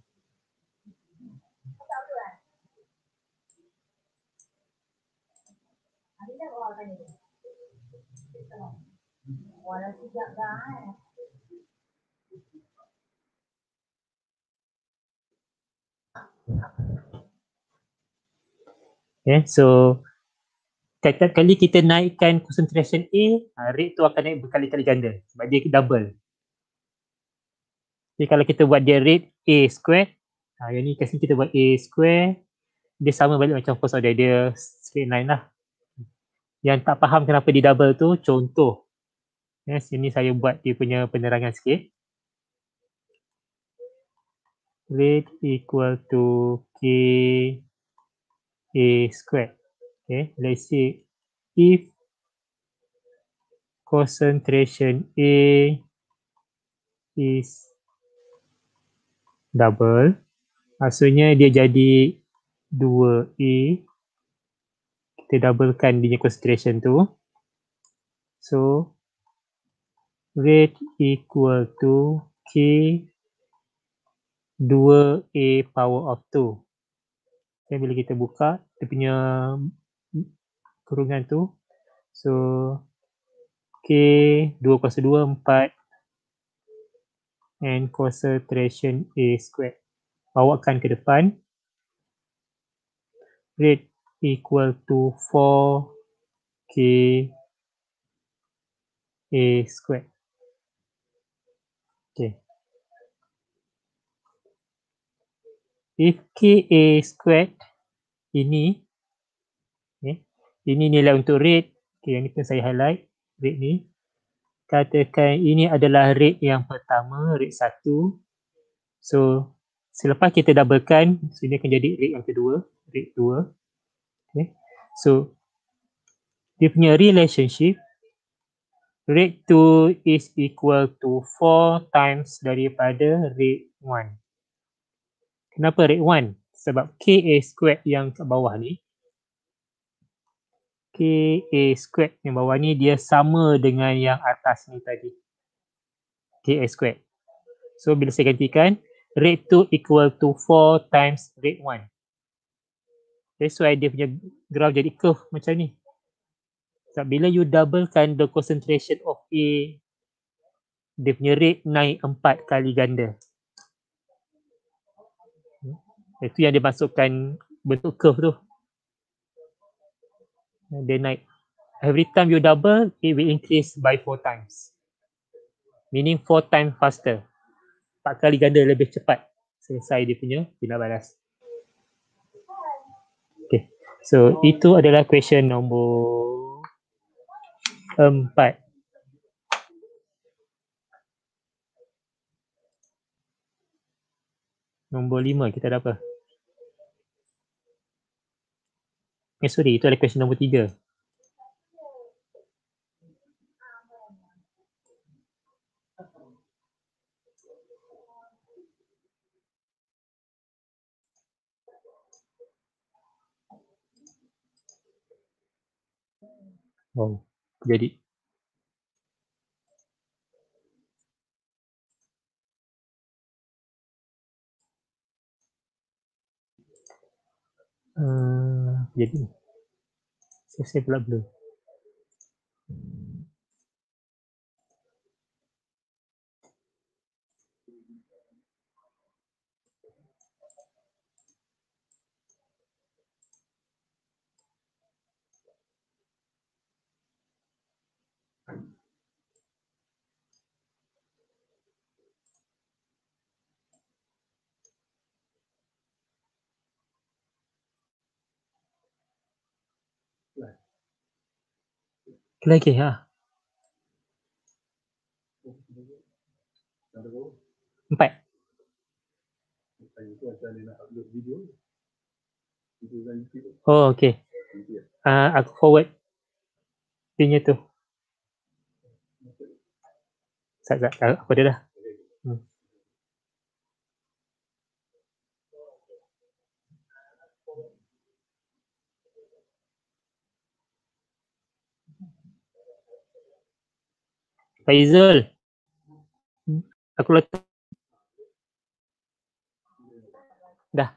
Okay, so setiap kali kita naikkan concentration A, rate tu akan naik berkali-kali ganda sebab dia double. Jadi kalau kita buat dia rate A square, ha, yang ni kasi kita buat A square, dia sama balik macam first order, dia straight line lah. Yang tak faham kenapa dia double tu, contoh. Ya, sini saya buat dia punya penerangan sikit. Rate equal to K A square. Okay, let's say if concentration A is double, maksudnya dia jadi dua A, kita doublekan dia concentration tu, so rate equal to K dua A power of two. Okay, bila kita buka dia punya kurungan tu, so K dua kuasa dua, empat and concentration A square. Bawakan ke depan, rate equal to four K A square. Okay. If K A squared ini, okay, ini nilai untuk rate, okay, yang ni pun saya highlight, rate ni. Katakan ini adalah rate yang pertama, rate satu. So, selepas kita doublekan, so ini akan jadi rate yang kedua, rate dua. Okay. So, dia punya relationship, rate two is equal to four times daripada rate one. Kenapa rate one? Sebab K A squared yang kat bawah ni, K A squared yang bawah ni dia sama dengan yang atas ni tadi. K A squared. So, bila saya gantikan, rate two equal to four times rate one. That's why dia punya graph jadi curve macam ni. Sebab bila you doublekan the concentration of A, dia punya rate naik empat kali ganda. Itu yang dia masukkan bentuk curve tu. Dia naik. Every time you double, it will increase by four times. Meaning four times faster. Empat kali ganda lebih cepat selesai dia punya tindak balas. Okay. So, itu adalah question nombor empat. Nombor lima kita ada apa? Eh sorry, itu adalah question nombor tiga. Oh, jadi. Uh, jadi. Saya, saya pula belum. Lagi ha. Empat. Oh, okay. Uh, aku forward. Pinya tu. Tak, tak, tak, apa dia dah. Hmm. Faizul. Aku letak. Dah.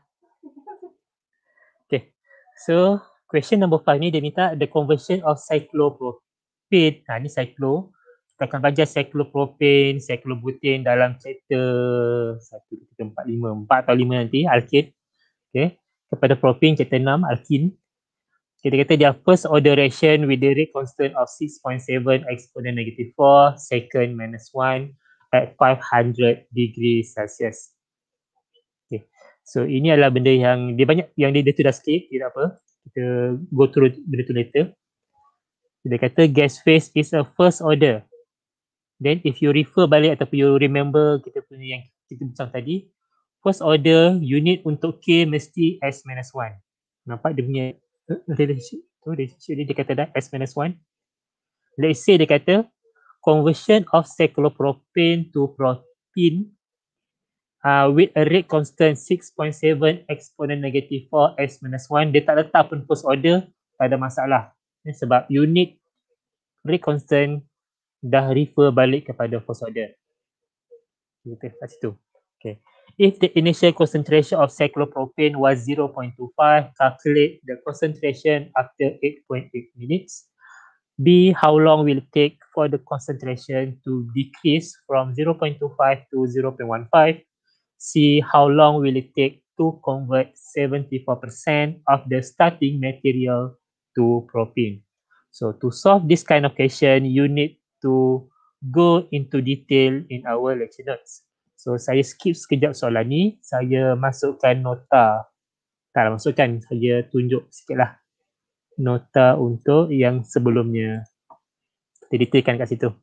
Okay. So, question number five ni dia minta the conversion of cyclopropane. Ha, ni cyclo. Kita akan belajar cyclopropane, cyclobutane dalam chapter satu, tiga, empat, lima. empat atau lima nanti, alkane. Okay. Kepada propane, chapter enam, alkene. Kita kata dia first order reaction with the rate constant of six point seven exponent negative four, second minus one at five hundred degree Celsius. Okay. So ini adalah benda yang dia banyak yang dia, dia tu dah skip, tidak apa. Kita go through benda tu later. Dia kata gas phase is a first order. Then if you refer balik ataupun you remember kita punya yang kita bincang tadi, first order unit untuk K mesti S minus one. Nampak dia punya relationship tu, relationship dia, dia kata dah S minus one. Let's say dia kata conversion of cyclopropane to propene uh, with a rate constant six point seven exponent negative four S minus one. Dia tak letak pun first order, tak ada masalah. Ini sebab unit rate constant dah refer balik kepada first order. Kita kat situ. Okay. If the initial concentration of cyclopropane was zero point two five, calculate the concentration after eight point eight minutes. B, how long will it take for the concentration to decrease from zero point two five to zero point one five? C, how long will it take to convert seventy-four percent of the starting material to propane? So to solve this kind of question, you need to go into detail in our lecture notes. So saya skip sekejap soalan ni, saya masukkan nota. Tak masukkan, saya tunjuk sikitlah nota untuk yang sebelumnya. Kita detailkan kat situ.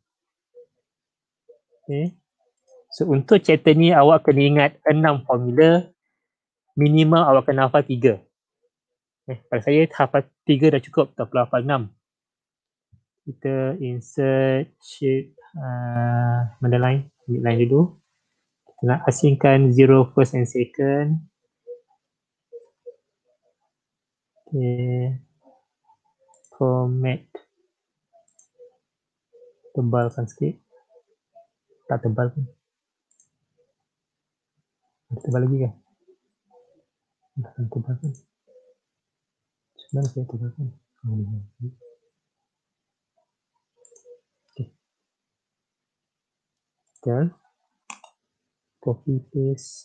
Okay. So untuk chapter ni awak kena ingat enam formula, minimum awak kena hafal tiga. Eh, pada saya hafal tiga dah cukup, tak perlu hafal enam. Kita insert shape uh, mana line, ambil line dulu. Kita nak asingkan zero first and second. Okay. Format. Tebalkan sikit. Tak tebal pun. Tebal lagi kan? Tak tebal kan? Sebenarnya saya tebal kan? Okay. Then, copy paste.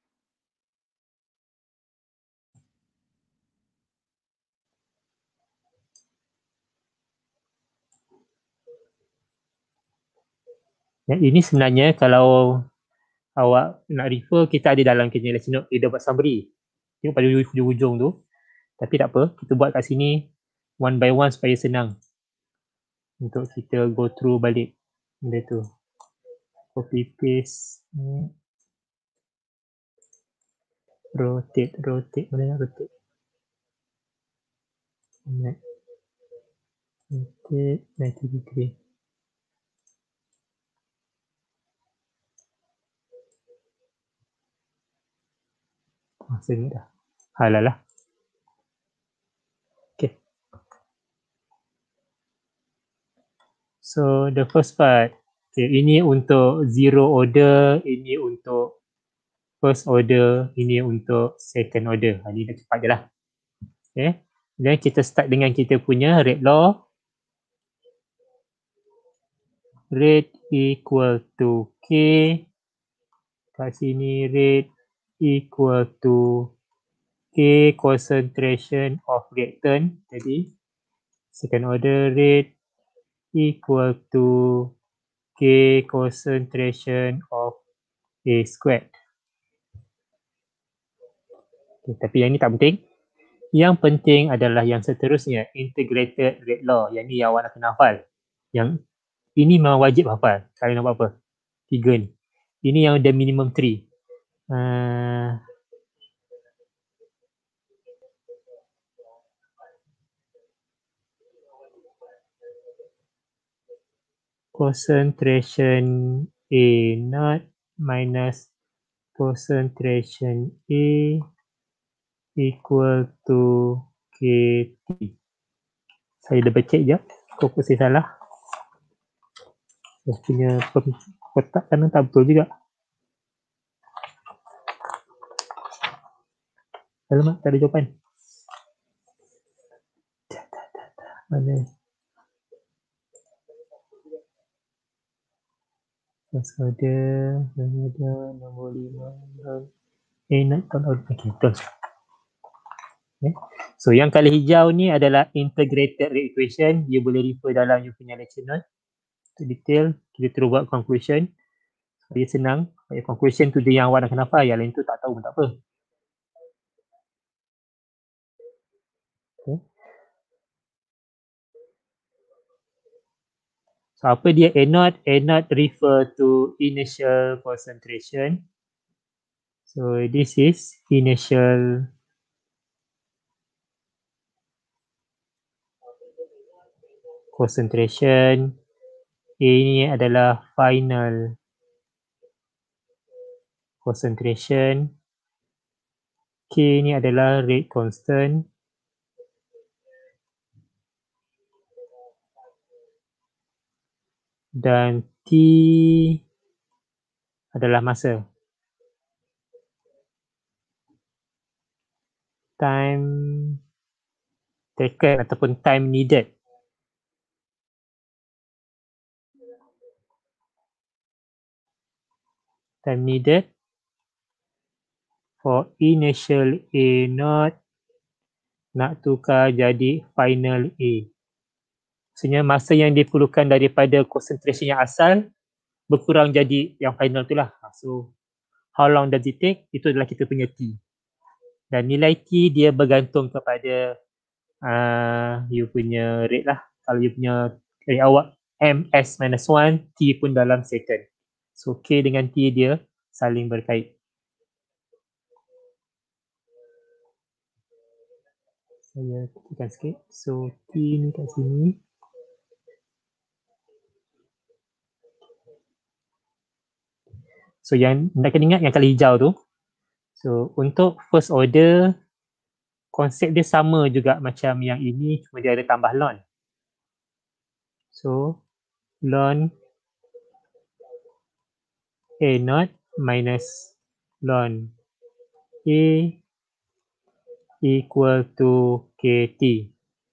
Yang ini sebenarnya kalau awak nak refer, kita ada dalam kita lecture note, dia buat summary. Tengok pada hujung-hujung tu. Tapi tak apa, kita buat kat sini one by one supaya senang untuk kita go through balik benda tu. Copy paste. Rotate, rotate. Mana nak rotate? Rotate ninety degree. Ah, saya ingat dah. Halal lah. Okay. So the first part. Okay, ini untuk zero order, ini untuk first order, ini untuk second order. Ha, ini dah cepat je lah. Okay. Dan kita start dengan kita punya rate law. Rate equal to K. Kat sini rate equal to K concentration of reactant. Jadi second order rate equal to K concentration of A squared. Okay, tapi yang ni tak penting. Yang penting adalah yang seterusnya, integrated rate law. Yang ni yang awak nak kena hafal. Yang ini memang wajib hafal. Kalian nak buat apa? Tiga ni. Ini yang ada minimum three. Uh, concentration A naught minus concentration A equal to K T. Saya double check je. Kau pun saya salah. Saya punya kotak kanan tak betul juga. Alamak, tak ada jawapan. Mana? Pasal dia, dia nombor lima. Eh, nak tahu. Okay, betul. Okay. So, yang color hijau ni adalah integrated rate equation. You boleh refer dalam you punya lecture note. Untuk detail, kita terus buat conclusion. Dia senang. Conclusion tu dia yang awak nak kenapa. Yang lain tu tak tahu pun tak apa. Okay. So, apa dia A naught? A naught refer to initial concentration. So, this is initial concentration. A ni adalah final concentration. K ni adalah rate constant. Dan T adalah masa. Time taken ataupun time needed. Time needed for initial A naught nak tukar jadi final A. Maksudnya masa yang diperlukan daripada concentration yang asal berkurang jadi yang final tu lah. So, how long does it take? Itu adalah kita punya T. Dan nilai T dia bergantung kepada uh, you punya rate lah. Kalau you punya rate awak M S minus one, T pun dalam second. So, K dengan T dia saling berkait. Saya ketikkan sikit. So, T ni kat sini. So, yang nak kena ingat yang kali hijau tu. So, untuk first order, konsep dia sama juga macam yang ini, cuma dia ada tambah ln. So, ln A naught minus ln A equal to K T.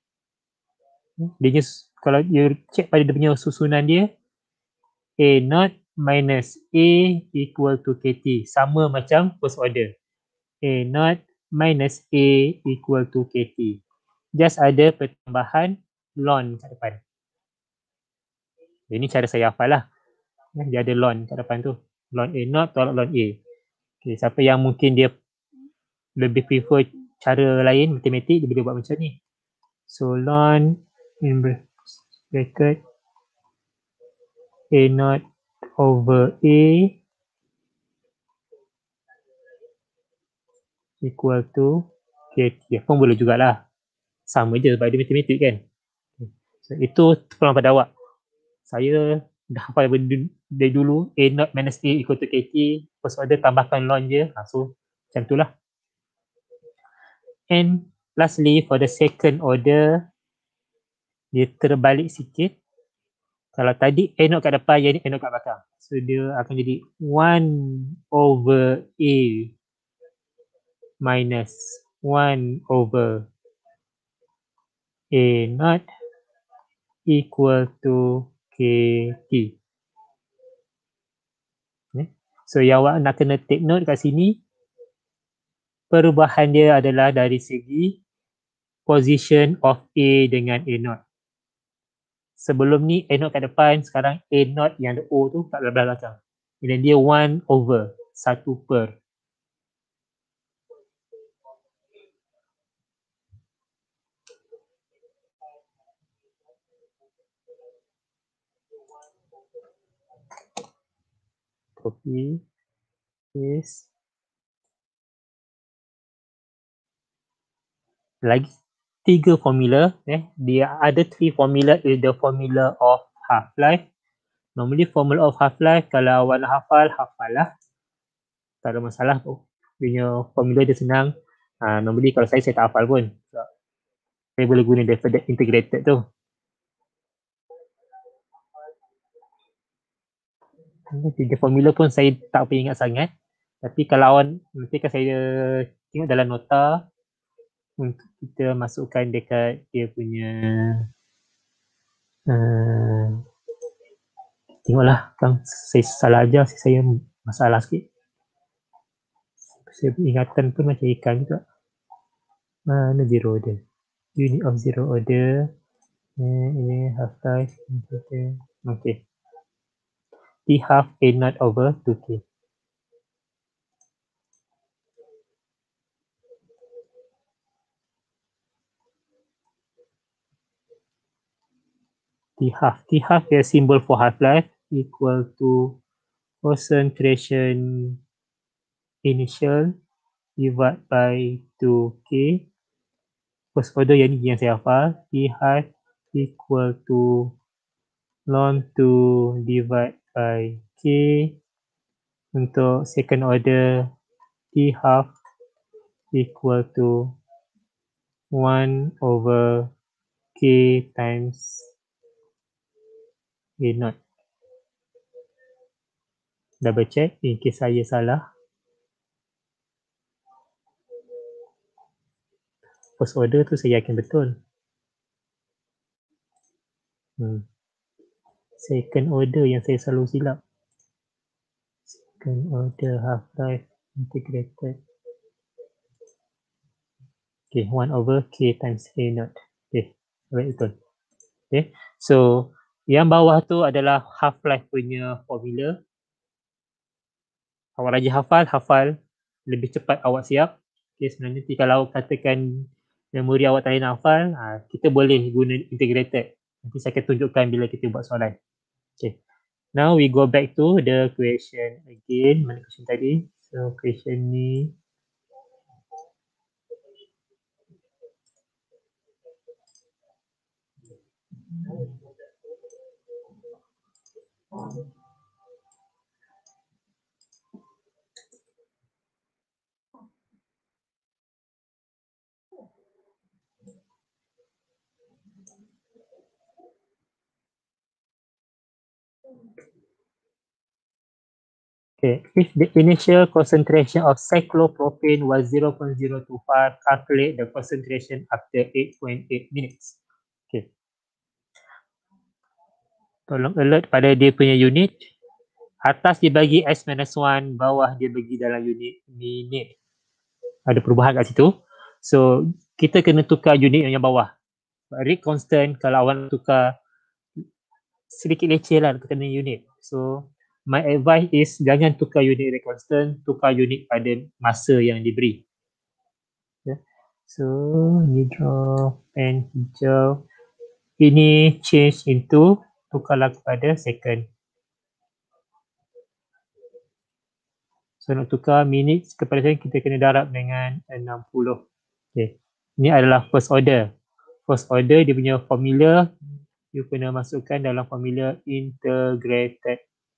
Dia kalau you check pada dia punya susunan dia, A naught minus A equal to K T. Sama macam first order. A naught minus A equal to K T. Just ada pertambahan ln kat depan. Ini cara saya hafal lah. Dia ada ln kat depan tu. Ln A naught tolak ln A. Okay, siapa yang mungkin dia lebih prefer cara lain, matematik, dia boleh buat macam ni. So, ln in bracket A naught over A equal to K T. Pun boleh jugalah. Sama je sebab dia matematik kan. So, itu terpulang pada awak. Saya dah hafal dari dulu A naught minus A equal to K T. First order tambahkan ln je. Ha, so, macam tu lah. And lastly, for the second order, dia terbalik sikit. Kalau tadi A naught kat depan, yang ni A naught kat belakang. So, dia akan jadi one over A minus one over A naught equal to K T. So, yang awak nak kena take note kat sini, perubahan dia adalah dari segi position of A dengan A naught. Sebelum ni A naught kat depan, sekarang A naught yang ada O tu kat belakang. Dan dia one over, satu per. Copy, paste. Lagi tiga formula. Eh. Dia ada three formula is the formula of half-life, Normally formula of half-life, kalau awak nak hafal, hafal lah. Tak ada masalah tu. Punya formula dia senang. Uh, normally kalau saya, saya tak hafal pun. So, saya boleh guna daripada integrated tu. Tiga formula pun saya tak apa ingat sangat. Tapi kalau awak, nanti kan saya tengok dalam nota untuk kita masukkan dekat dia punya uh, tengoklah kan saya salah aja, saya masalah sikit. Saya ingatan pun macam ikan juga. Mana zero order? Unit of zero order. Eh, ini half-life. Okay. T half A naught over two K. T half. T half is symbol for half-life equal to concentration initial divided by two K. First order yang ni yang saya hafal. T half equal to ln two divided by K. Untuk second order, T half equal to one over K times A naught. Double check in case saya salah. First order tu saya yakin betul. Hmm. Second order yang saya selalu silap. Second order half-life integrated. Okay, one over K times A naught. Okay, right, betul. Okay, so yang bawah tu adalah half-life punya formula. Awak rajin hafal, hafal. Lebih cepat awak siap. Okay, sebenarnya nanti kalau katakan memori awak tak nak hafal, ha, kita boleh guna integrated. Nanti saya akan tunjukkan bila kita buat soalan. Okay. Now we go back to the question again. Mana question tadi? So question ni. Okay, if the initial concentration of cyclopropane was zero point zero two five, calculate the concentration after eight point eight minutes. Okay. Tolong alert pada dia punya unit. Atas dia bagi S minus one, bawah dia bagi dalam unit minit. Ada perubahan kat situ. So, kita kena tukar unit yang bawah. Rate constant, kalau awak nak tukar sedikit leceh lah kena unit. So, my advice is jangan tukar unit rate constant, tukar unit pada masa yang diberi. Yeah. So, ni draw pen hijau. Ini change into, tukarlah kepada second. So, nak tukar minit kepada second, kita kena darab dengan enam puluh. Okay. Ini adalah first order. First order, dia punya formula, you kena masukkan dalam formula integrated.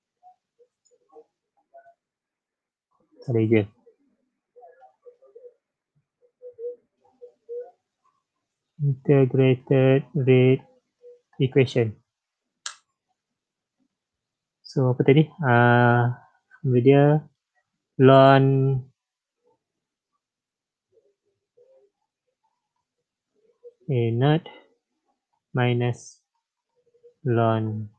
Ada je. Integrated rate equation. So apa tadi? Ah, uh, dia ln A naught minus ln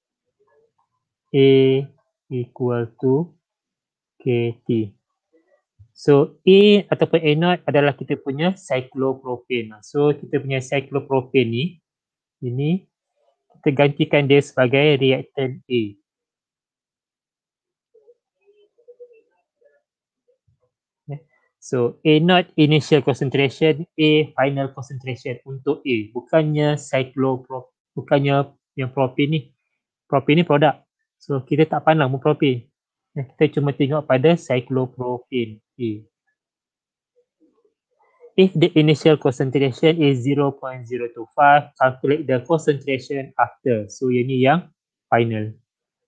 A equal to K T. So A ataupun A naught adalah kita punya cyclopropane. So kita punya cyclopropane ni, ini kita gantikan dia sebagai reaktan A. So A naught initial concentration, A final concentration untuk A. Bukannya cycloprop, bukannya yang propane ni. Propane ni produk. So kita tak pandang pun propane. Kita cuma tengok pada cyclopropane A. If the initial concentration is zero point zero two five, calculate the concentration after. So yang ni yang final.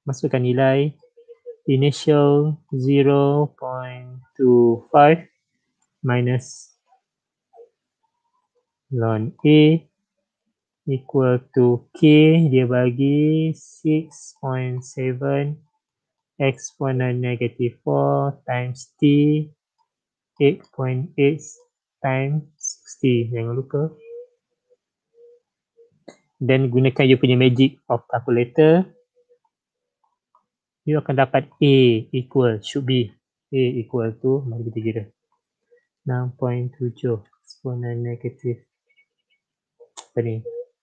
masukkan nilai initial zero point two five minus ln A equal to K, dia bagi six point seven exponent negative four times T eight point eight times sixty. Jangan lupa. Dan gunakan you punya magic of calculator. You akan dapat A equal, should be A equal to, mari kita kira, enam point tujuh exponent negative apa ni,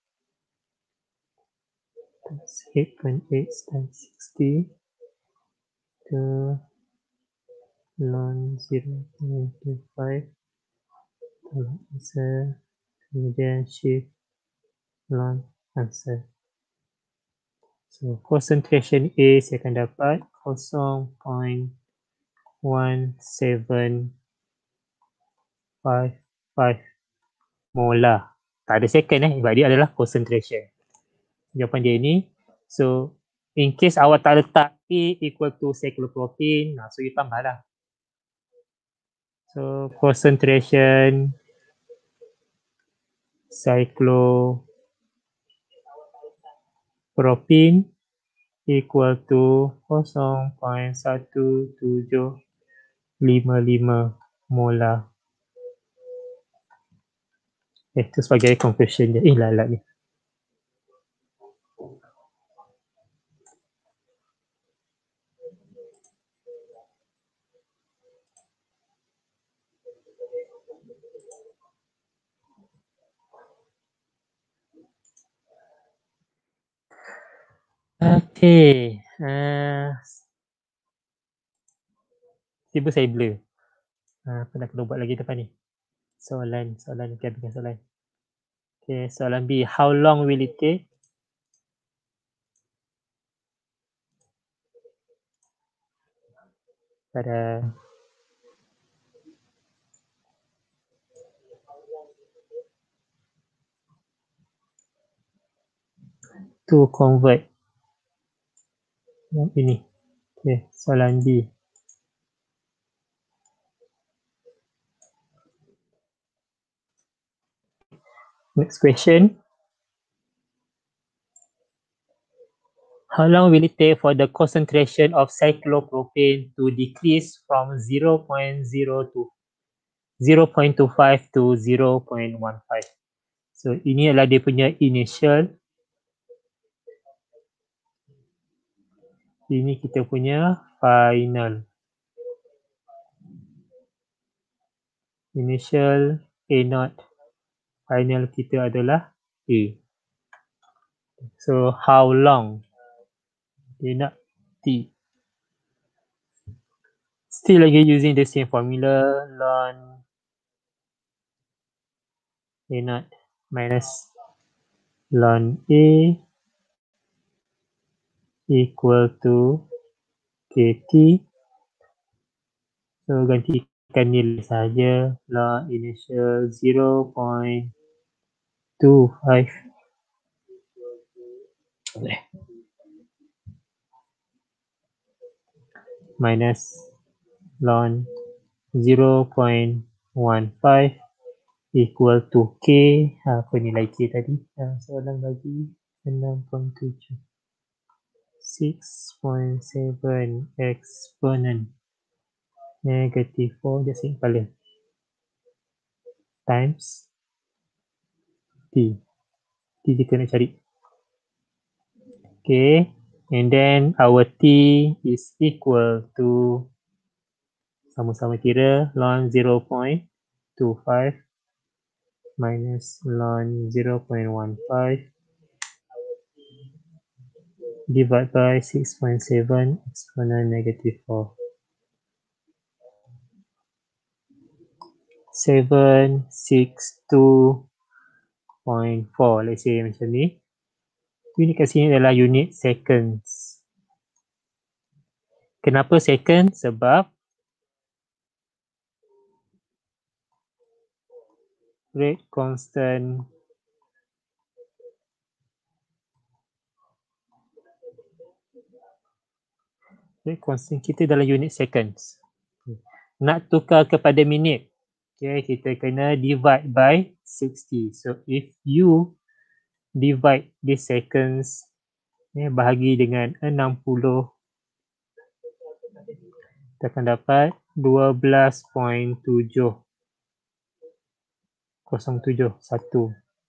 eight point eight times sixty to ln zero point two five, answer, kemudian shift ln answer. So concentration A saya akan dapat zero point one seven five five molar. Tak ada second eh, sebab dia adalah concentration. Jawapan dia ni. So in case awak tak letak A equal to cyclopropene, nah, so you tambah lah. So concentration cyclopropene equal to zero point one tujuh lima lima molar. Eh, itu sebagai conclusion dia. Eh, lalat ni. Okay. Uh, tiba saya blur. Uh, apa nak kena buat lagi depan ni? Soalan, soalan, kita ambilkan soalan. Okay, soalan B. How long will it take pada to convert yang ini? Okay, soalan B. Next question. How long will it take for the concentration of cyclopropane to decrease from zero point zero to zero point two five to zero point one five? So ini adalah dia punya initial. Ini kita punya final. Initial A naught. Final kita adalah A. So how long? A naught T. Still again using the same formula, ln A naught minus ln A equal to Kt. So gantikan nilai saja, ln initial zero point two five minus ln zero point one five equal to K. Apa nilai K tadi? Ha, soalan bagi enam point tujuh. six point seven exponent negative four, just yang kepala, times T. T kita nak cari. Okay. And then our T is equal to, sama-sama kira, ln zero point two five minus ln zero point one five divided by six point seven exponent negative four. seven six two point four, let's say macam ni. Unit kat sini adalah unit seconds. Kenapa second? Sebab rate constant Rate constant kita dalam unit seconds. Nak tukar kepada minit, okay, kita kena divide by sixty. So if you divide the seconds, okay, bahagi dengan enam puluh, kita akan dapat dua belas perpuluhan tujuh kosong tujuh satu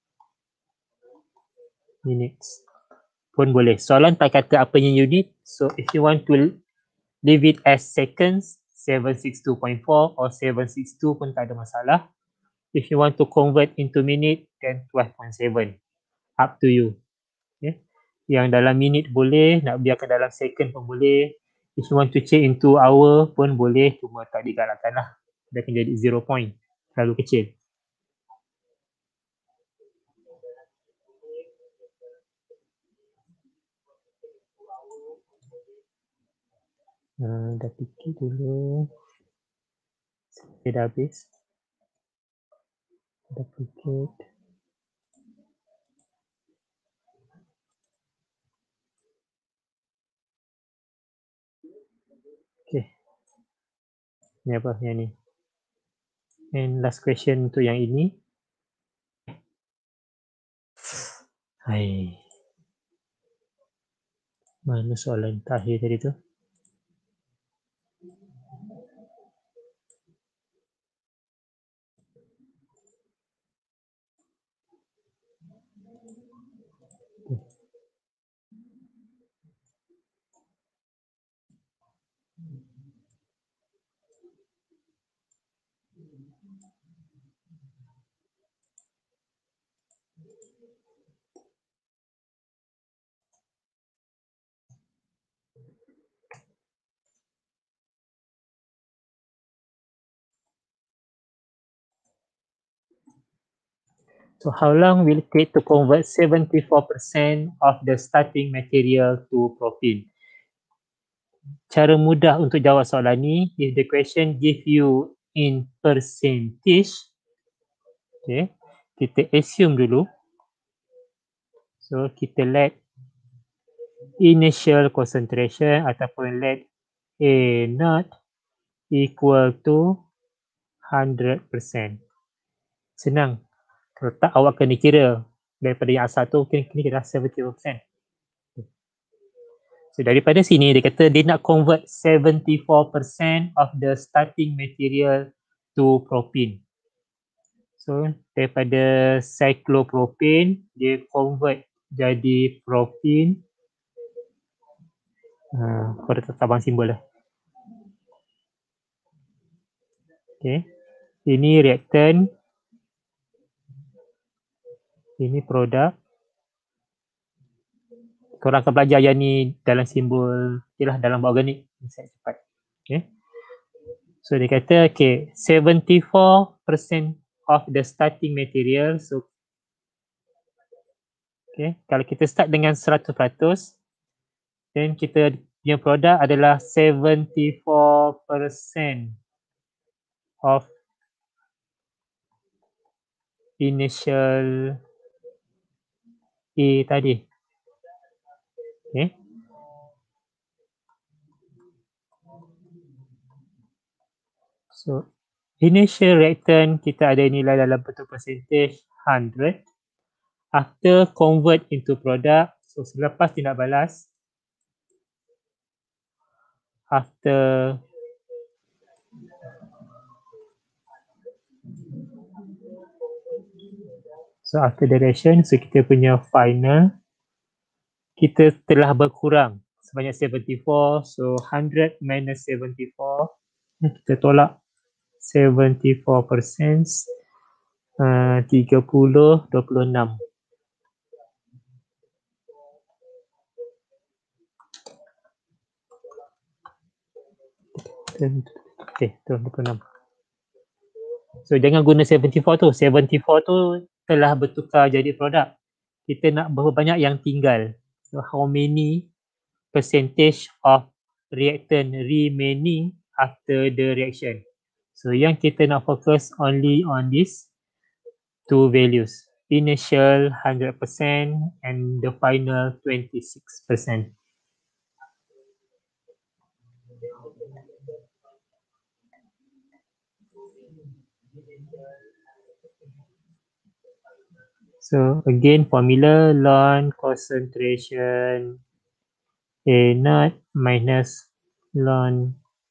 minutes pun boleh. Soalan tak kata apanya unit. So if you want to leave it as seconds, seven sixty-two point four or seven sixty-two pun tak ada masalah. If you want to convert into minute, then twelve point seven. Up to you. Okay. Yang dalam minit boleh, nak biarkan dalam second pun boleh. If you want to change into hour pun boleh, cuma tak digalakkan lah. Dia akan jadi zero point. Terlalu kecil. Hmm, dah fikir dulu. Saya dah habis. Dah fikir. Okay. Ni apa yang ni? And last question untuk yang ini. Hai. Mana soalan terakhir tadi tu? So how long will it take to convert seventy-four percent of the starting material to propane? Cara mudah untuk jawab soalan ni, if the question give you in percentage, okay, kita assume dulu. So kita let initial concentration ataupun let A naught equal to one hundred percent. Senang. Kalau tak, awak kena kira daripada yang asal tu, kena kira seventy percent. So daripada sini dia kata dia nak convert seventy-four percent of the starting material to propane. So daripada cyclopropane dia convert jadi propane. Uh, kau dah tabang simbol lah. Okay. Ini reactant. Ini produk. Korang akan belajar yang ni dalam simbol, ialah dalam organik. Saya cepat. Okay. So dia kata, okay, seventy-four percent of the starting material. So, okay, kalau kita start dengan seratus peratus, then kita punya produk adalah seventy-four percent of initial A tadi. Okay. So, initial reactant kita ada nilai dalam bentuk percentage one hundred. After convert into product, so selepas tindak balas, after so after the reaction, so kita punya final, kita telah berkurang sebanyak seventy-four, so one hundred minus seventy-four, kita tolak seventy-four percent, uh, tiga puluh, dua puluh enam. Okay, dua puluh enam. So jangan guna seventy-four tu, seventy-four tu telah bertukar jadi produk. Kita nak berapa banyak yang tinggal. So how many percentage of reactant remaining after the reaction. So yang kita nak fokus only on this two values. Initial one hundred percent and the final twenty-six percent. So again, formula ln concentration A naught minus ln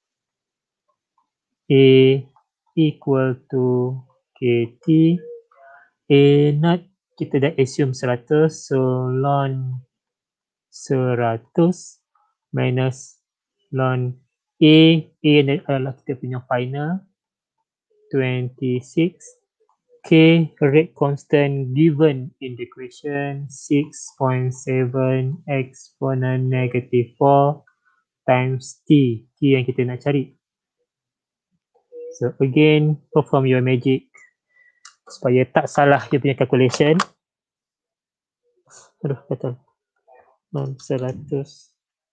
A equal to Kt. A naught kita dah assume seratus, so ln seratus minus ln A, A adalah kita punya final, twenty-six. K rate constant given in the equation six point seven exponent negative four times T. T yang kita nak cari. So again, perform your magic supaya tak salah dia punya calculation. Aduh, betul. enam seratus.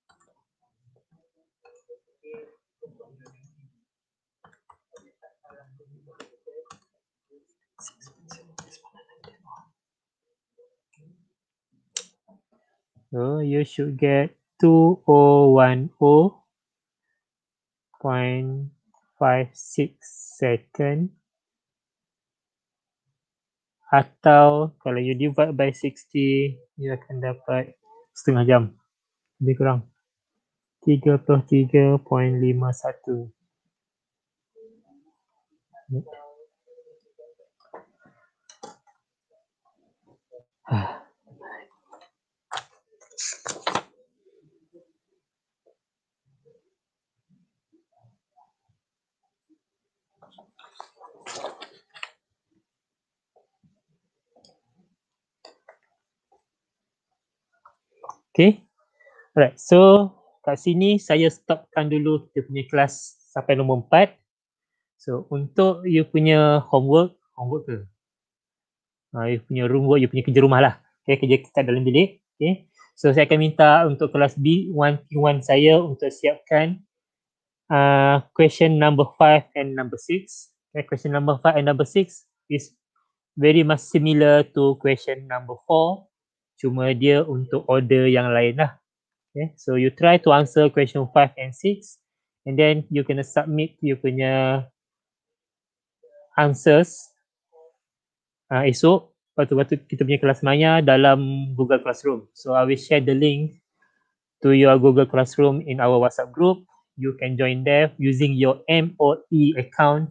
So you should get two thousand ten point five six second, atau kalau you divide by sixty, you akan dapat setengah jam, lebih kurang tiga puluh tiga perpuluhan lima satu. Okay, alright, so kat sini saya stopkan dulu kita punya kelas sampai nombor empat. So untuk you punya homework, homework ke? Uh, you punya room work, you punya kerja rumah lah. Okay, kerja kita dalam bilik. Okay, so saya akan minta untuk kelas B one P one saya untuk siapkan uh, question number five and number six. Okay, question number five and number six is very much similar to question number four. Cuma dia untuk order yang lain lah. Okay, so you try to answer question five and six, and then you kena submit you punya answers uh, esok. Waktu-waktu kita punya kelas maya dalam Google Classroom. So I will share the link to your Google Classroom in our WhatsApp group. You can join there using your M O E account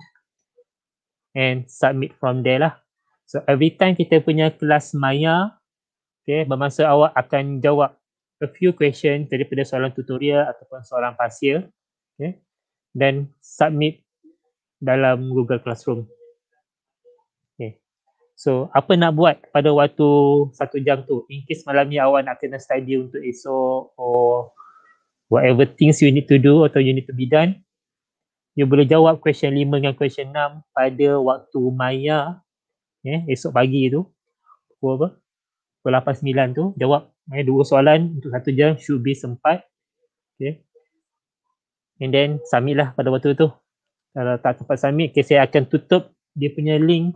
and submit from there lah. So every time kita punya kelas maya, okay, bermasa awak akan jawab a few question daripada soalan tutorial ataupun soalan parsial, okay, dan submit dalam Google Classroom. Okay. So apa nak buat pada waktu satu jam tu, in case malam ni awak nak kena study untuk esok or whatever things you need to do atau you need to be done, you boleh jawab question lima dengan question enam pada waktu maya, eh, esok pagi tu, pukul apa? Pukul lapan sembilan tu, jawab eh, dua soalan untuk satu jam, should be sempat. Okay. And then submit lah pada waktu tu. Kalau tak sempat submit, okay, saya akan tutup dia punya link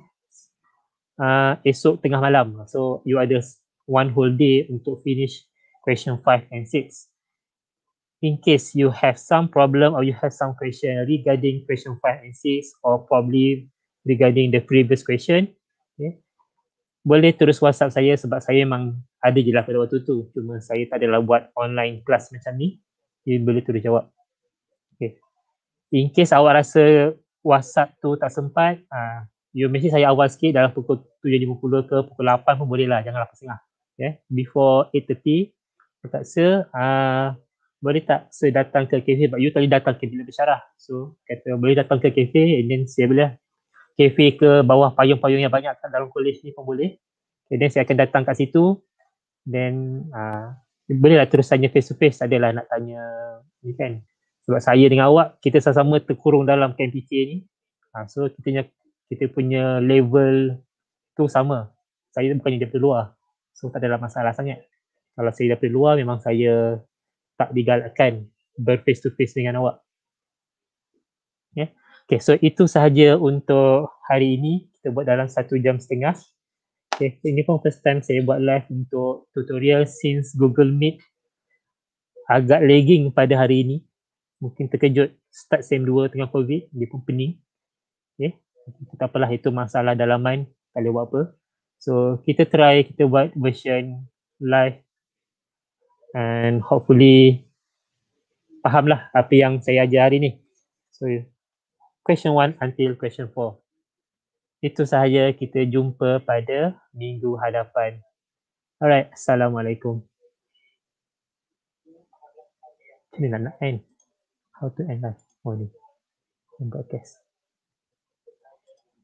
uh, esok tengah malam. So you ada one whole day untuk finish question five and six. In case you have some problem or you have some question regarding question five and six or probably regarding the previous question, okay, boleh terus WhatsApp saya sebab saya memang ada je lah pada waktu tu. Cuma saya tak adalah buat online class macam ni. You boleh terus jawab. Okay. In case awak rasa WhatsApp tu tak sempat, uh, you message saya awal sikit dalam pukul tujuh lima puluh ke pukul lapan pun boleh lah. Jangan lapan setengah. Okay. Before eight thirty, terpaksa uh, boleh tak saya datang ke kafe, but you tadi datang ke Bilik Bersyarah. So kata boleh datang ke kafe and then saya boleh kafe ke bawah payung-payung yang banyak kat dalam college ni pun boleh. Okay, then saya akan datang kat situ. Then uh, bolehlah terus tanya face to face, adalah nak tanya ni kan. Sebab saya dengan awak, kita sama-sama terkurung dalam K M P K ni. Uh, so kita punya, kita punya level tu sama. Saya bukannya daripada luar. So tak adalah masalah sangat. Kalau saya daripada luar, memang saya tak digalakkan ber-face to face dengan awak. Yeah. Okay, so itu sahaja untuk hari ini. Kita buat dalam satu jam setengah. Okay, so ini pun first time saya buat live untuk tutorial since Google Meet agak lagging pada hari ini. Mungkin terkejut start sem dua tengah COVID, dia pun pening. Okay. Tak apalah, itu masalah dalaman, tak boleh buat apa. So kita try, kita buat version live and hopefully fahamlah apa yang saya ajar hari ni. So question one until question four. Itu sahaja, kita jumpa pada minggu hadapan. Alright, Assalamualaikum. Ni nak nak end. How to end live? Oh ni. Broadcast.